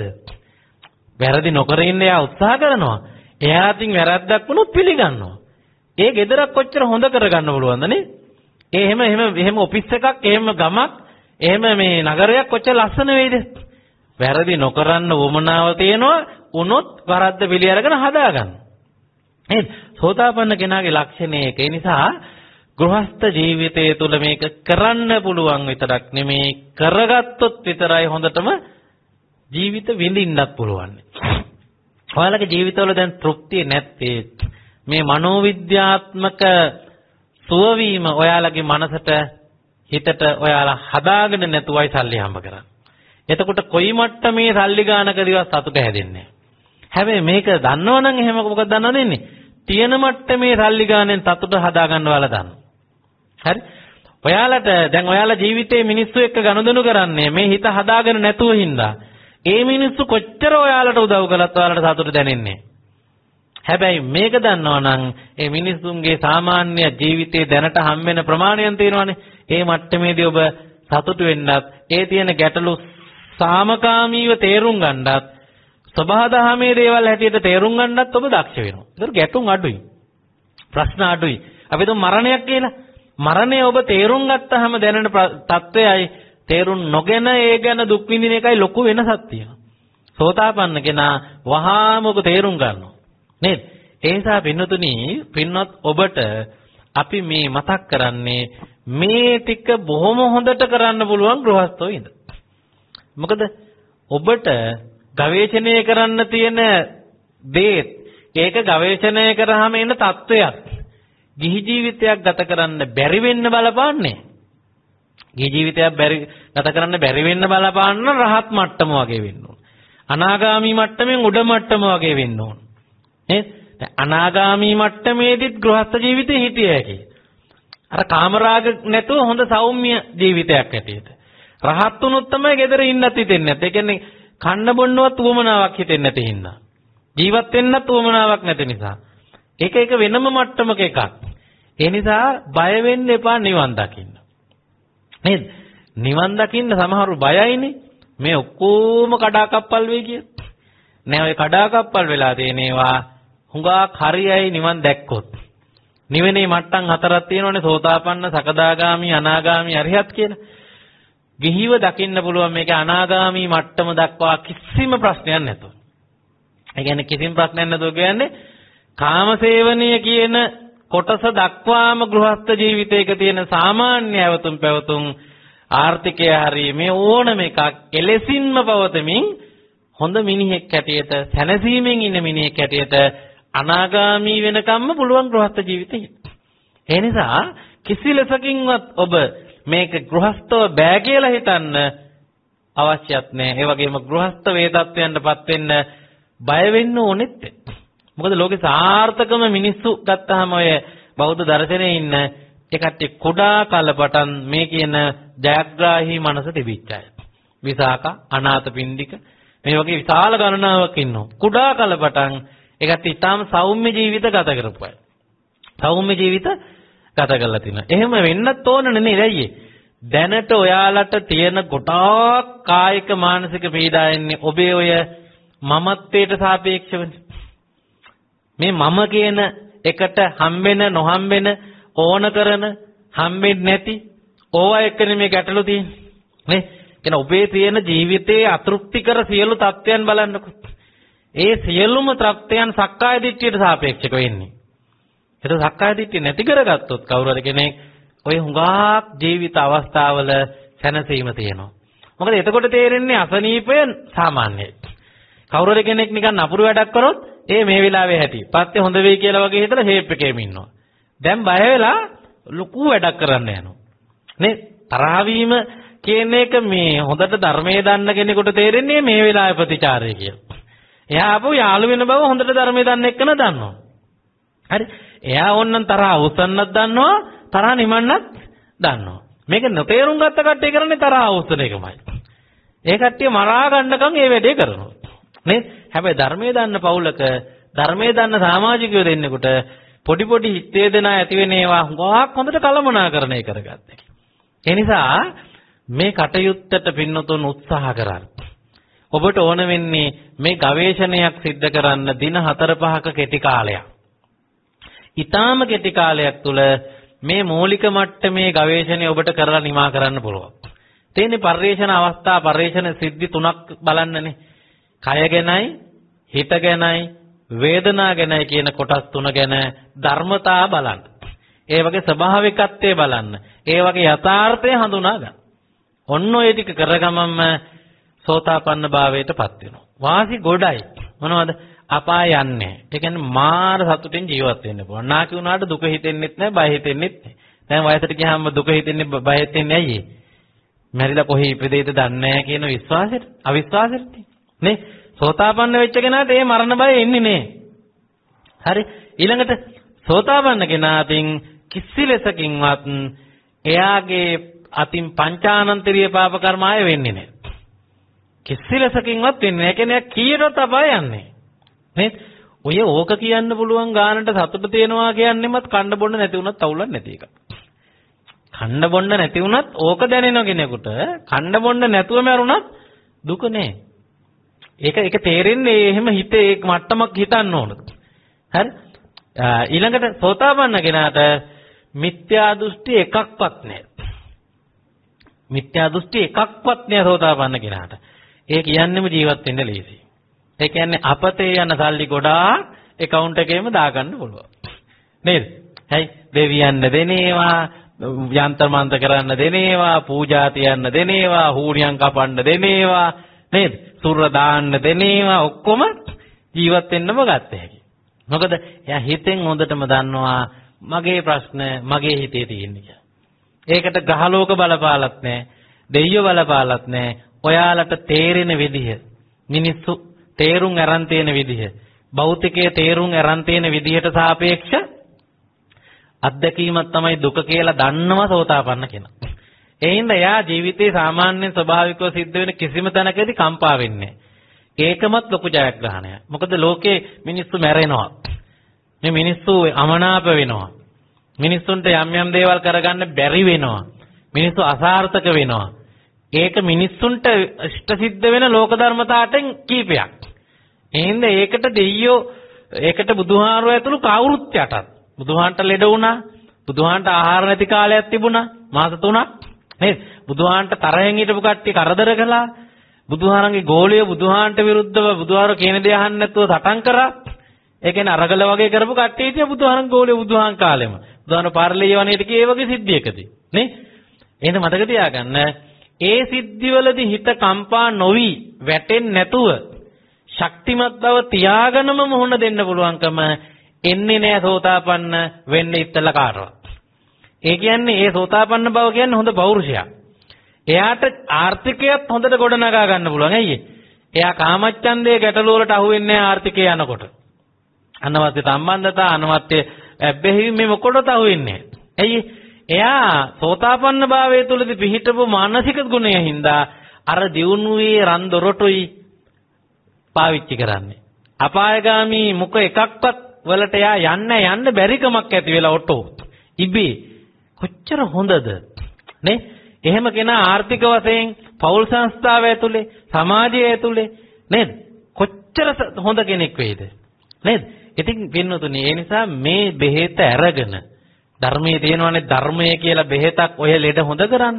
වැරදි නොකර ඉන්න එයා උත්සාහ කරනවා. එයාටින් වැරද්දක් වුණොත් පිළිගන්නවා. ඒ ගෙදරක් කොච්චර හොඳ කරගන්න පුළුවන්ද නේ? ඒ එහෙම එහෙම එහෙම ඔෆිස් එකක්, එහෙම ගමක්, එහෙම මේ නගරයක් කොච්චර ලස්සන වෙයිද? වැරදි නොකරන්න වමනාව තියෙනවා. උනොත් වරද්ද පිළි අරගෙන හදාගන්න. නේද? සෝතාපන්න කෙනාගේ ලක්ෂණය ඒක. ඒ නිසා ගෘහස්ත ජීවිතය තුළ මේක කරන්න පුළුවන් විතරක් නෙමේ, කරගත්තොත් විතරයි හොඳටම ජීවිත විඳින්නත් පුළුවන්. ඔයාලගේ ජීවිතවල දැන් තෘප්තිය නැත්තේ මේ මනෝවිද්‍යාත්මක සුවවීම ඔයාලගේ මනසට හිතට ඔයාලා හදාගෙන නැතුවයි සල්ලි හම්බ කරන්නේ. එතකොට කොයි මට්ටමේ සල්ලි ගානකදීවත් සතුට හැදෙන්නේ නැහැ. හැබැයි මේක දන්නවනම් එහෙම මොකද දන්නවද වෙන්නේ? තියෙන මට්ටමේ සල්ලි ගානෙන් සතුට හදාගන්න ඔයාලා දන්නවා. හරි? ඔයාලට දැන් ඔයාලා ජීවිතේ මිනිස්සු එක්ක ගනුදෙනු කරන්නේ මේ හිත හදාගෙන නැතුව හින්දා. ඒ මිනිස්සු කොච්චර ඔයාලට උදව් කළත් ඔයාලට සතුට දැනෙන්නේ. හැබැයි මේක දන්නවනම් ඒ මිනිස්සුන්ගේ සාමාන්‍ය ජීවිතයේ දැනට හම්බෙන ප්‍රමාණයන් තියෙනවානේ. ඒ මට්ටමේදී ඔබ සතුට වෙන්නත්, ඒ තියෙන ගැටලු සාමකාමීව තේරුම් ගන්නත්, සබහාදහමේ දේවල් හැටියට තේරුම් ගන්නත් ඔබ දක්ෂ වෙනවා. ඒක ගැටුම් අඩුයි. ප්‍රශ්න අඩුයි. අපි તો මරණයක් කියලා. මරණය ඔබ තේරුම් ගත්තාම දැනෙන තත්වයයි තේරුම් නොගෙන ඒ ගැන දුක් විඳින එකයි ලොකු වෙනසක් තියෙනවා. සෝතාපන්න කෙනා වහාම ඔබ තේරුම් ගන්නවා. නේද? ඒ නිසා පින්නතුනි, පින්වත් ඔබට අපි මේ මතක් කරන්නේ මේ ටික බොහොම හොඳට කරන්න පුළුවන් ගෘහස්තෝ ඉඳ. මොකද ඔබට ගවේෂණය කරන්න තියෙන දේ ඒක ගවේෂණය කරාම එන තත්වයක්. ගිහි ජීවිතයක් ගත කරන්න බැරි වෙන්න බලපාන්නේ. ගිහි ජීවිතයක් බැරි ගත කරන්න බැරි වෙන්න බලපාන්න රහත් මට්ටම වගේ වෙන්න ඕන. අනාගාමී මට්ටමෙන් උඩ මට්ටම වගේ වෙන්න ඕන. නේද? අනාගාමී මට්ටමේදීත් ගෘහස්ත ජීවිතේ හිටිය හැකි. අර කාමරාග නැතුව හොඳ සෞම්‍ය ජීවිතයක් ඇටියෙද. රහත් වුණොත් තමයි ගෙදර ඉන්නත් හිතෙන්නේ නැත්තේ. ඒ කියන්නේ කන්න බොන්නවත් උවමනාවක් හිතෙන්නේ නැති හින්දා. ජීවත් වෙන්නත් උවමනාවක් නැති නිසා. ඒක එක වෙනම මට්ටමක එකක්. ඒ නිසා බය වෙන්න එපා නිවන් දකින්න. නේද? නිවන් දකින්න සමහරු බයයිනේ. මේ ඔක්කොම කඩාකප්පල් වෙයි කිය. නෑ ඔය කඩාකප්පල් වෙලා තියෙන ඒවා හුඟක් හරියයි නිවන් දැක්කොත්. නිවෙනේ මට්ටම් හතරක් තියෙනවනේ සෝතාපන්න, සකදාගාමි, අනාගාමි, අරිහත් කියලා. ගිහිව දකින්න පුළුවන් මේක අනාගාමි මට්ටම දක්වා කිසිම ප්‍රශ්නයක් නැතුව. ඒ කියන්නේ කිසිම ප්‍රශ්නයක් නැතුව කියන්නේ කාමසේවනීය කියන කොටස දක්වාම ගෘහස්ත ජීවිතයක තියෙන සාමාන්‍ය අවතුම් පැවතුම් ආර්ථිකය හරිය මේ ඕනම එකක් එලෙසින්ම පවතමින් හොඳ මිනිහෙක් හැටියට සැනසීමෙන් ඉන්න මිනිහෙක් හැටියට අනාගාමී වෙනකම්ම පුළුවන් ගෘහස්ත ජීවිතය. ඒ නිසා කිසි ලෙසකින්වත් ඔබ මේක ගෘහස්තව බෑ කියලා හිතන්න අවශ්‍යත් නැහැ. ඒ වගේම ගෘහස්ත වේදත්වයන්ටපත් වෙන්න බය වෙන්න ඕනෙත්. මොකද ලෝකේ සාර්ථකම මිනිස්සු ගත්තාම ඔය බෞද්ධ දර්ශනයේ ඉන්න ඒකට කුඩා කල පටන් මේ කියන ජයග්‍රාහී මනස තිබිච්ච අය. විසාක, අනාථපිණ්ඩික මේ වගේ විශාල ගණනාවක් ඉන්නවා. කුඩා කල පටන් ඒකට ඊටාම සෞම්‍ය ජීවිත ගත කරපු අය. සෞම්‍ය ජීවිත ගත කරලා තිනවා. එහෙම වෙන්නත් ඕන නේ ඇයි? දැනට ඔයාලට තියෙන ගොඩාක් කායික මානසික පීඩා එන්නේ ඔබේ ඔය මමත්වයට සාපේක්ෂවනේ. මේ මම කියන එකට හම්බෙන නොහම්බෙන ඕන කරන හම්බෙන්නේ නැති ඕවා එක්කනේ මේ ගැටලු තියෙන්නේ. නේ? කියන ඔබේ තියෙන ජීවිතයේ අතෘප්තිකර සියලු තත්ත්වයන් බලන්නකො. ඒ සියලුම තත්ත්වයන් සක්කාය දිට්ඨියට සාපේක්ෂව වෙන්නේ. ඒක සක්කාය දිට්ඨිය නැති කරගත්තොත් කවුරු හරි කෙනෙක් ඔය හුඟක් ජීවිත අවස්ථාවල සැනසීම තියෙනවා. මොකද එතකොට තේරෙන්නේ අසනීපය සාමාන්‍යයි. කවුරු හරි කෙනෙක් නිකන් නපුරු වැඩක් කරොත් ඒ මේ වෙලාවේ හැටි. පස්සේ හොඳ වෙයි කියලා වගේ හිතලා හේප් එකේම ඉන්නවා. දැන් බය වෙලා ලොකු වැඩක් කරන්න යනවා. නේ තරහ වීම කියන එක මේ හොඳට ධර්මයේ දන්න කෙනෙකුට තේරෙන්නේ මේ වෙලාවේ ප්‍රතිචාරය කියලා. එයා ආපහු යාළු වෙන බව හොඳට ධර්මයේ දන්න එක්කන දන්නවා. හරි. එයා ඕන්නම් තරහ උස්සන්නත් දන්නවා, තරහ නිමන්නත් දන්නවා. මේක නොතේරුම් ගත්ත කට්ටිය කරන්නේ තරහ උස්සන එකමයි. ඒ කට්ටිය මරා ගන්නකම් ඒ වැඩේ කරනවා. නේ? හැබැයි ධර්මයේ දන්න පවුලක ධර්මයේ දන්න සමාජිකයෝ දෙන්නෙකුට පොඩි පොඩි හිත වේදනා ඇති වෙන ඒවා හුඟක් හොඳට කළමනාකරණය කරගත්තා. ඒ නිසා මේ කටයුත්තට පින්නතුන් උත්සාහ කරන්න. ඔබට ඕන වෙන්නේ මේ ගවේෂණයක් සිද්ධ කරන්න දින හතර පහක කෙටි කාලයක්. ඊටාම කෙටි කාලයක් තුල මේ මූලික මට්ටමේ ගවේෂණය ඔබට කරලා නිමා කරන්න පුළුවන්. තේන්නේ පරිේශන අවස්ථා පරිේශන සිද්ධි තුනක් බලන්නනේ. කය ගැනයි, හිත ගැනයි, වේදනා ගැනයි කියන කොටස් තුන ගැන ධර්මතා බලන්න. ඒ වගේ ස්වභාවිකත්වය බලන්න. ඒ වගේ යථාර්ථය හඳුනා ගන්න. ඔන්න ඔය ටික කරගමම්ම සෝතාපන්න භාවයටපත් වෙනවා. වාසි ගොඩයි. මොනවද? අපාය යන්නේ. ඒ කියන්නේ මාර සතුටින් ජීවත් වෙන්න පුළුවන්. නාකි වුණාට දුක හිතෙන්නෙත් නැහැ, බය හිතෙන්නෙත් නැහැ. දැන් වයසට ගියාම දුක හිතෙන්නේ, බය හිතෙන්නේ ඇයි? මැරිලා කොහේ ඉපදෙයිද දන්නේ නැහැ කියන විශ්වාසෙට, අවිශ්වාසෙට. නේ? සෝතාපන්න වෙච්ච කෙනාට ඒ මරණ බය එන්නේ නැහැ. හරි. ඊළඟට සෝතාපන්න කෙනාටින් කිසි ලෙසකින්වත් එයාගේ අතින් පංචානන්තරීය පාප කර්ම ආය වෙන්නේ නැහැ. කිසි ලෙසකින්වත් වෙන්නේ නැහැ. ඒ කියන්නේ කීයට අපාය යන්නේ. නේ? ඔය ඕක කියන්න පුළුවන් ගානට සතුට තියෙනවා කියන්නේමත් කණ්ඩ බොන්න නැති වුණත් අවුලක් නැති එක. කණ්ඩ බොන්න නැති වුණත් ඕක දැනෙන කෙනෙකුට කණ්ඩ බොන්න නැතුව මරුණත් දුක නෑ. ඒක ඒක තේරෙන්නේ එහෙම හිතේ ඒ මට්ටමක් හිතන්න ඕන. හරි? ඊළඟට සෝතාපන්න කෙනාට මිත්‍යා දෘෂ්ටි එකක්වත් නෑ. මිත්‍යා දෘෂ්ටි එකක්වත් නෑ සෝතාපන්න කෙනාට. ඒ කියන්නේම ජීවත් වෙන්න ලේසි. ඒ කියන්නේ අපතේ යන සල්ලි ගොඩාක් account එකේම දාගන්න පුළුවන්. නේද? හයි දෙවියන් දෙනේවා, යන්ත්‍ර මන්ත්‍ර කරන්න දෙනේවා, පූජා තියන්න දෙනේවා, හූනියන් කපන්න දෙනේවා, නේද? සුර දාන්න දෙනේවා ඔක්කොම ජීවත් වෙන්නම ගත්ත හැකි. මොකද එයා හිතෙන් හොඳටම දන්නවා මගේ ප්‍රශ්න මගේ හිතේ තියෙන්නේ. ඒකට ග්‍රහලෝක බලපාලත් නැහැ. දෙයියෝ බලපාලත් නැහැ. ඔයාලට තේරෙන විදිහ මිනිස්සු තේරුම් අරන් තියෙන විදිහ භෞතිකයේ තේරුම් අරන් තියෙන විදිහට සාපේක්ෂ අත්දැකීමක් තමයි දුක කියලා දන්නවා සෝතාපන්න කෙනා. ඒ හින්දා යා ජීවිතේ සාමාන්‍ය ස්වභාවිකව සිද්ධ වෙන කිසිම තැනකදී කම්පා වෙන්නේ නැහැ. ඒකමත් ලොකු ජයග්‍රහණයක්. මොකද ලෝකේ මිනිස්සු මැරෙනවා. මේ මිනිස්සු අමනාප වෙනවා. මිනිස්සුන්ට යම් යම් දේවල් කරගන්න බැරි වෙනවා. මිනිස්සු අසාර්ථක වෙනවා. ඒක මිනිස්සුන්ට ඉෂ්ට සිද්ධ වෙන ලෝක ධර්මතාවටෙන් කීපයක්. එහෙනම් ඒකට දෙයියෝ ඒකට බුදුහාරෝ ඇතුළු කවුරුත් යටත්. බුදුහාන්ට ලෙඩ වුණා. බුදුහාන්ට ආහාර නැති කාලයක් තිබුණා. මාස තුනක්. නේද? බුදුහාන්ට තරහෙන් හිටපු කට්ටිය කරදර කළා. බුදුහාරන්ගේ ගෝලිය බුදුහාන්ට විරුද්ධව බුදුහාරෝ කියන දේ අහන්න නැතුව සටන් කරා. ඒ කියන්නේ අරගල වගේ කරපු කට්ටිය හිටියා බුදුහාරන් ගෝලිය බුදුහාන් කාලෙම. බුදුහාරෝ පාර්ලිය වනයේට ගියේ වගේ සිද්ධියකදී. නේ? එහෙනම් මතක තියාගන්න ඒ සිද්ධිවලදී හිත කම්පා නොවි වැටෙන්නේ නැතුව ශක්තිමත් බව තියාගෙනම මුහුණ දෙන්න පුළුවන්කම එන්නේ නැහැ සෝතාපන්න වෙන්න ඉස්සෙල්ලා කාටවත්. ඒ කියන්නේ ඒ සෝතාපන්න බව කියන්නේ හොඳ පෞරුෂයක්. එයාට ආර්ථිකයත් හොඳට ගොඩනගා ගන්න පුළුවන්. ඇයි එයා කාමච්ඡන්දයේ ගැටලුව වලට අහු වෙන්නේ නැහැ ආර්ථිකය යනකොට. අනවශ්‍ය සම්බන්ධතා අනවශ්‍ය බැහැවීම මේ මොකටද අහු වෙන්නේ? ඇයි එයා සෝතාපන්න භාවයේ තුලදී පිහිටපු මානසික ගුණය හින්දා අර දියුණුවේ රන් දොරටුයි පාවිච්චි කරන්නේ. අපායගාමී මුඛ එකක්වත් වලට එයා යන්න යන්න බැරිකමක් ඇති වෙලා ඔටෝ. ඉබේ කොච්චර හොඳද නේ? එහෙම කෙනා ආර්ථික වශයෙන් පෞල් සංස්ථාව ඇතුලේ සමාජය ඇතුලේ නේද? කොච්චර හොඳ කෙනෙක් වෙයිද? නේද? ඉතින් පින්නතුනි ඒ නිසා මේ බෙහෙත අරගෙන ධර්මයේ තියෙනවානේ ධර්මය කියලා බෙහෙතක් ඔය ලෙඩ හොඳ කරන්න.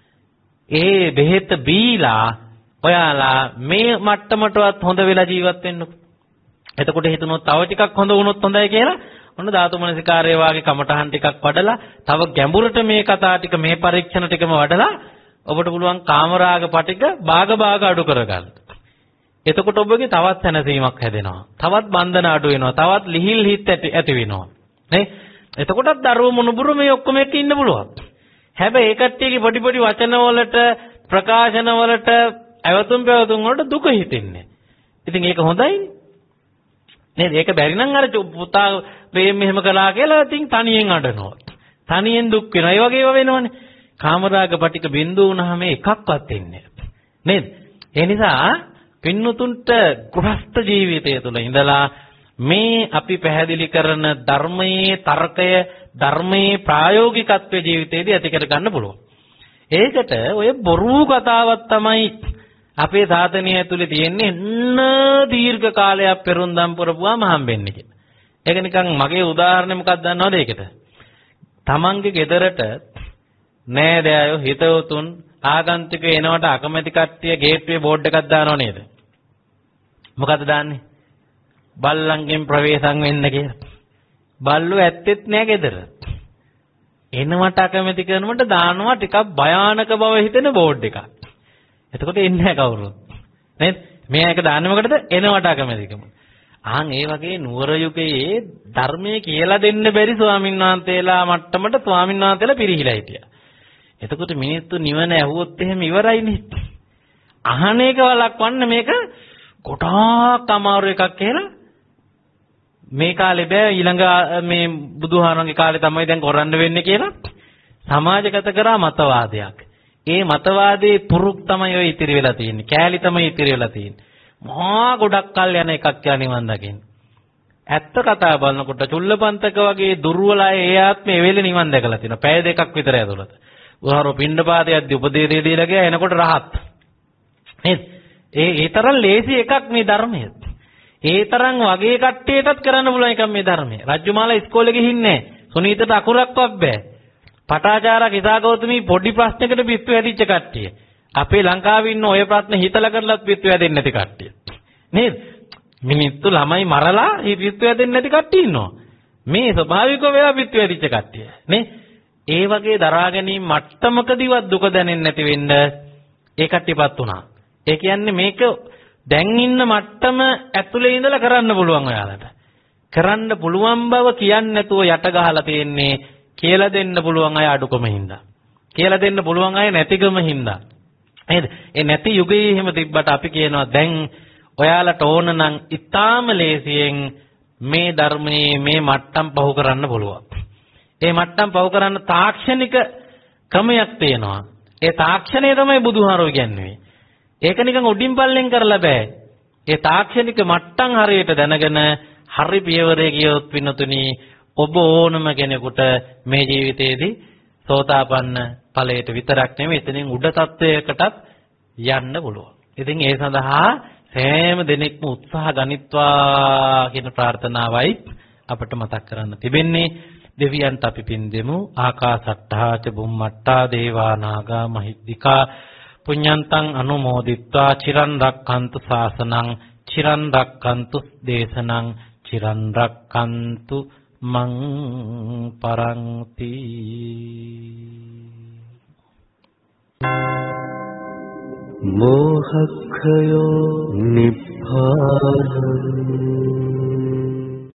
ඒ බෙහෙත බීලා ඔයාලා මේ මට්ටමටවත් හොඳ වෙලා ජීවත් වෙන්නකෝ. එතකොට හිතනොත් තව ටිකක් හොඳ වුණොත් හොඳයි කියලා ඔන්න ධාතු මනසිකාරය වාගේ කමටහන් ටිකක් වඩලා තව ගැඹුරට මේ කතා ටික මේ පරීක්ෂණ ටිකම වඩලා ඔබට පුළුවන් කාමරාග පටික භාග භාග අඩු කරගන්න. එතකොට ඔබගේ තවත් සැනසීමක් හැදෙනවා. තවත් බන්ධන අඩු වෙනවා. තවත් ලිහිල් හිත් ඇති වෙනවා. නේ? එතකොටත් දරුවෝ මොනුබුරු මේ ඔක්කොම එක්ක ඉන්න පුළුවන්. හැබැයි ඒ කට්ටියගේ පොඩි පොඩි වචන වලට ප්‍රකාශන වලට අවතුම් පැවතුම් වලට දුක හිතෙන්නේ. ඉතින් ඒක හොඳයිනේ. නේද? ඒක බැරි නම් අර පුතා ප්‍රේම මෙහෙම කළා කියලා ඉතින් තනියෙන් අඬනවා. තනියෙන් දුක් වෙනවා. ඒ වගේ ඒවා වෙනවනේ. කාමරාග පටික බිඳු වුණාම එකක්වත් එන්නේ නේද? ඒ නිසා පින්නතුන්ට ගෘහස්ත ජීවිතය තුළ ඉඳලා මේ අපි පැහැදිලි කරන ධර්මයේ තර්කය ධර්මයේ ප්‍රායෝගිකත්වයේ ජීවිතයේදී ඇති කර ගන්න පුළුවන්. ඒකට ඔය බොරු කතාවක් තමයි අපේ සාධනය ඇතුලේ තියෙන්නේ එන්න දීර්ඝ කාලයක් පෙරුම්දම් පුරපුවාම හම්බෙන්නේ කියලා. ඒක නිකන් මගේ උදාහරණය මොකක්ද දන්නවද ඒකට? තමන්ගේ ගෙදරට නෑදෑයෝ හිතවතුන් ආගන්තුකයෝ එනවට අකමැති කට්ටිය ගේට්වේ බෝඩ් එකක් දානව නේද? මොකද දාන්නේ? බල්ලන්ගෙන් ප්‍රවේශම් වෙන්න කියලා. බල්ලෝ ඇත්තෙත් නෑ ගෙදර. එනවට අකමැති කරනවට දානවා ටිකක් භයානක බව හිතෙන බෝඩ් එකක්. එතකොට එන්නේ නැහැ කවුරුත්. නේද? මේ එක දාන්නේ මොකටද? එනවට අකමැතිකම. ආන් ඒ වගේ නුවර යුගයේ ධර්මයේ කියලා දෙන්න බැරි ස්වාමීන් වහන්සේලා මට්ටමට ස්වාමීන් වහන්සේලා පිරිහිලා හිටියා. එතකොට මිනිස්සු නිවන ඇහුවොත් එහෙම ඉවරයිනේ. අහන එක වළක්වන්න මේක කොටාක් අමාරු එකක් කියලා මේ කාලේ බෑ ඊළඟ මේ බුදුහාරන්ගේ කාලේ තමයි දැන් කරන්න වෙන්නේ කියලා සමාජගත කරා මතවාදයක්. ඒ මතවාදයේ පුරුක් තමයි ඔය ඉතිරි වෙලා තියෙන්නේ. කෑලි තමයි ඉතිරි වෙලා තියෙන්නේ. මහා ගොඩක් කල් යන එකක් කියලා නිවන් දකින්න. ඇත්ත කතා බලනකොට චුල්ලපන්තක වගේ දුර්වල අය ඒ ආත්මේ වෙලේ නිවන් දැකලා තියෙනවා. පැය දෙකක් විතර ඇතුළත. උදාහරණ පිණ්ඩපාතයක්දී උපදේශය දීලා ගියා එනකොට රහත්. නේද? ඒ ඒ තරම් ලේසි එකක් මේ ධර්මය. ඒ තරම් වගේ කට්ටියටත් කරන්න පුළුවන් එකක් මේ ධර්මය. රජ්ජුමාලා ඉස්කෝලේ ගිහින්නේ සුනීතට අකුරක්වත් බෑ. පටාචාරා කිසాగෞතමී පොඩි ප්‍රශ්නයකට පිස්සු හැදිච්ච කට්ටිය. අපේ ලංකාවේ ඉන්න ඔය ප්‍රශ්න හිතලා කරලත් පිස්සු හැදෙන්නේ නැති කට්ටිය. නේද? මිනිත්තු ළමයි මරලා මේ පිස්සු හැදෙන්නේ නැති කට්ටිය ඉන්නවා. මේ ස්වභාවිකව වෙලා පිස්සු හැදිච්ච කට්ටිය. නේ? ඒ වගේ දරා ගැනීම මට්ටමකදීවත් දුක දැනෙන්නේ නැති වෙන්න ඒ කට්ටියපත් උනා. ඒ කියන්නේ මේක දැන් ඉන්න මට්ටම ඇතුලේ ඉඳලා කරන්න පුළුවන් ඔයාලට. කරන්න පුළුවන් බව කියන්නේ නැතුව යට ගහලා තියෙන්නේ කියලා දෙන්න පුළුවන් අය අඩුකම හින්දා. කියලා දෙන්න පුළුවන් අය නැතිකම හින්දා. නේද? ඒ නැති යුගයේ එහෙම තිබ්බට අපි කියනවා දැන් ඔයාලට ඕන නම් ඊටාම ලේසියෙන් මේ ධර්මයේ මේ මට්ටම් පහු කරන්න පුළුවන්. ඒ මට්ටම් පහු කරන්න තාක්ෂණික ක්‍රමයක් තියෙනවා. ඒ තාක්ෂණය තමයි බුදුහාරෝ කියන්නේ. ඒක නිකන් උඩින් පල්ලෙන් කරලා බෑ. ඒ තාක්ෂණික මට්ටම් හරියට දැනගෙන හරි පියවරේ ගියොත් පින්නතුනි ඔබ ඕනම කෙනෙකුට මේ ජීවිතයේදී සෝතාපන්න ඵලයට විතරක් නෙමෙයි එතනින් උඩ තත්වයකටත් යන්න පුළුවන්. ඉතින් ඒ සඳහා සෑම දිනෙකම උත්සාහ ගනිත්වා කියන ප්‍රාර්ථනාවයි අපට මතක් කරන්න තිබෙන්නේ. දෙවියන්ට අපි පින් දෙමු. ආකාසට්ඨා ච බුම්මට්ඨා දේවා නාග මහිද්దికා පුඤ්ඤන්තං අනුමෝදිත්වා චිරන් රක්ඛන්තු ශාසනං චිරන් රක්ඛන්තු දේශනං චිරන් රක්ඛන්තු මං පරන්ති. මෝහක්ඛයෝ නිබ්බානං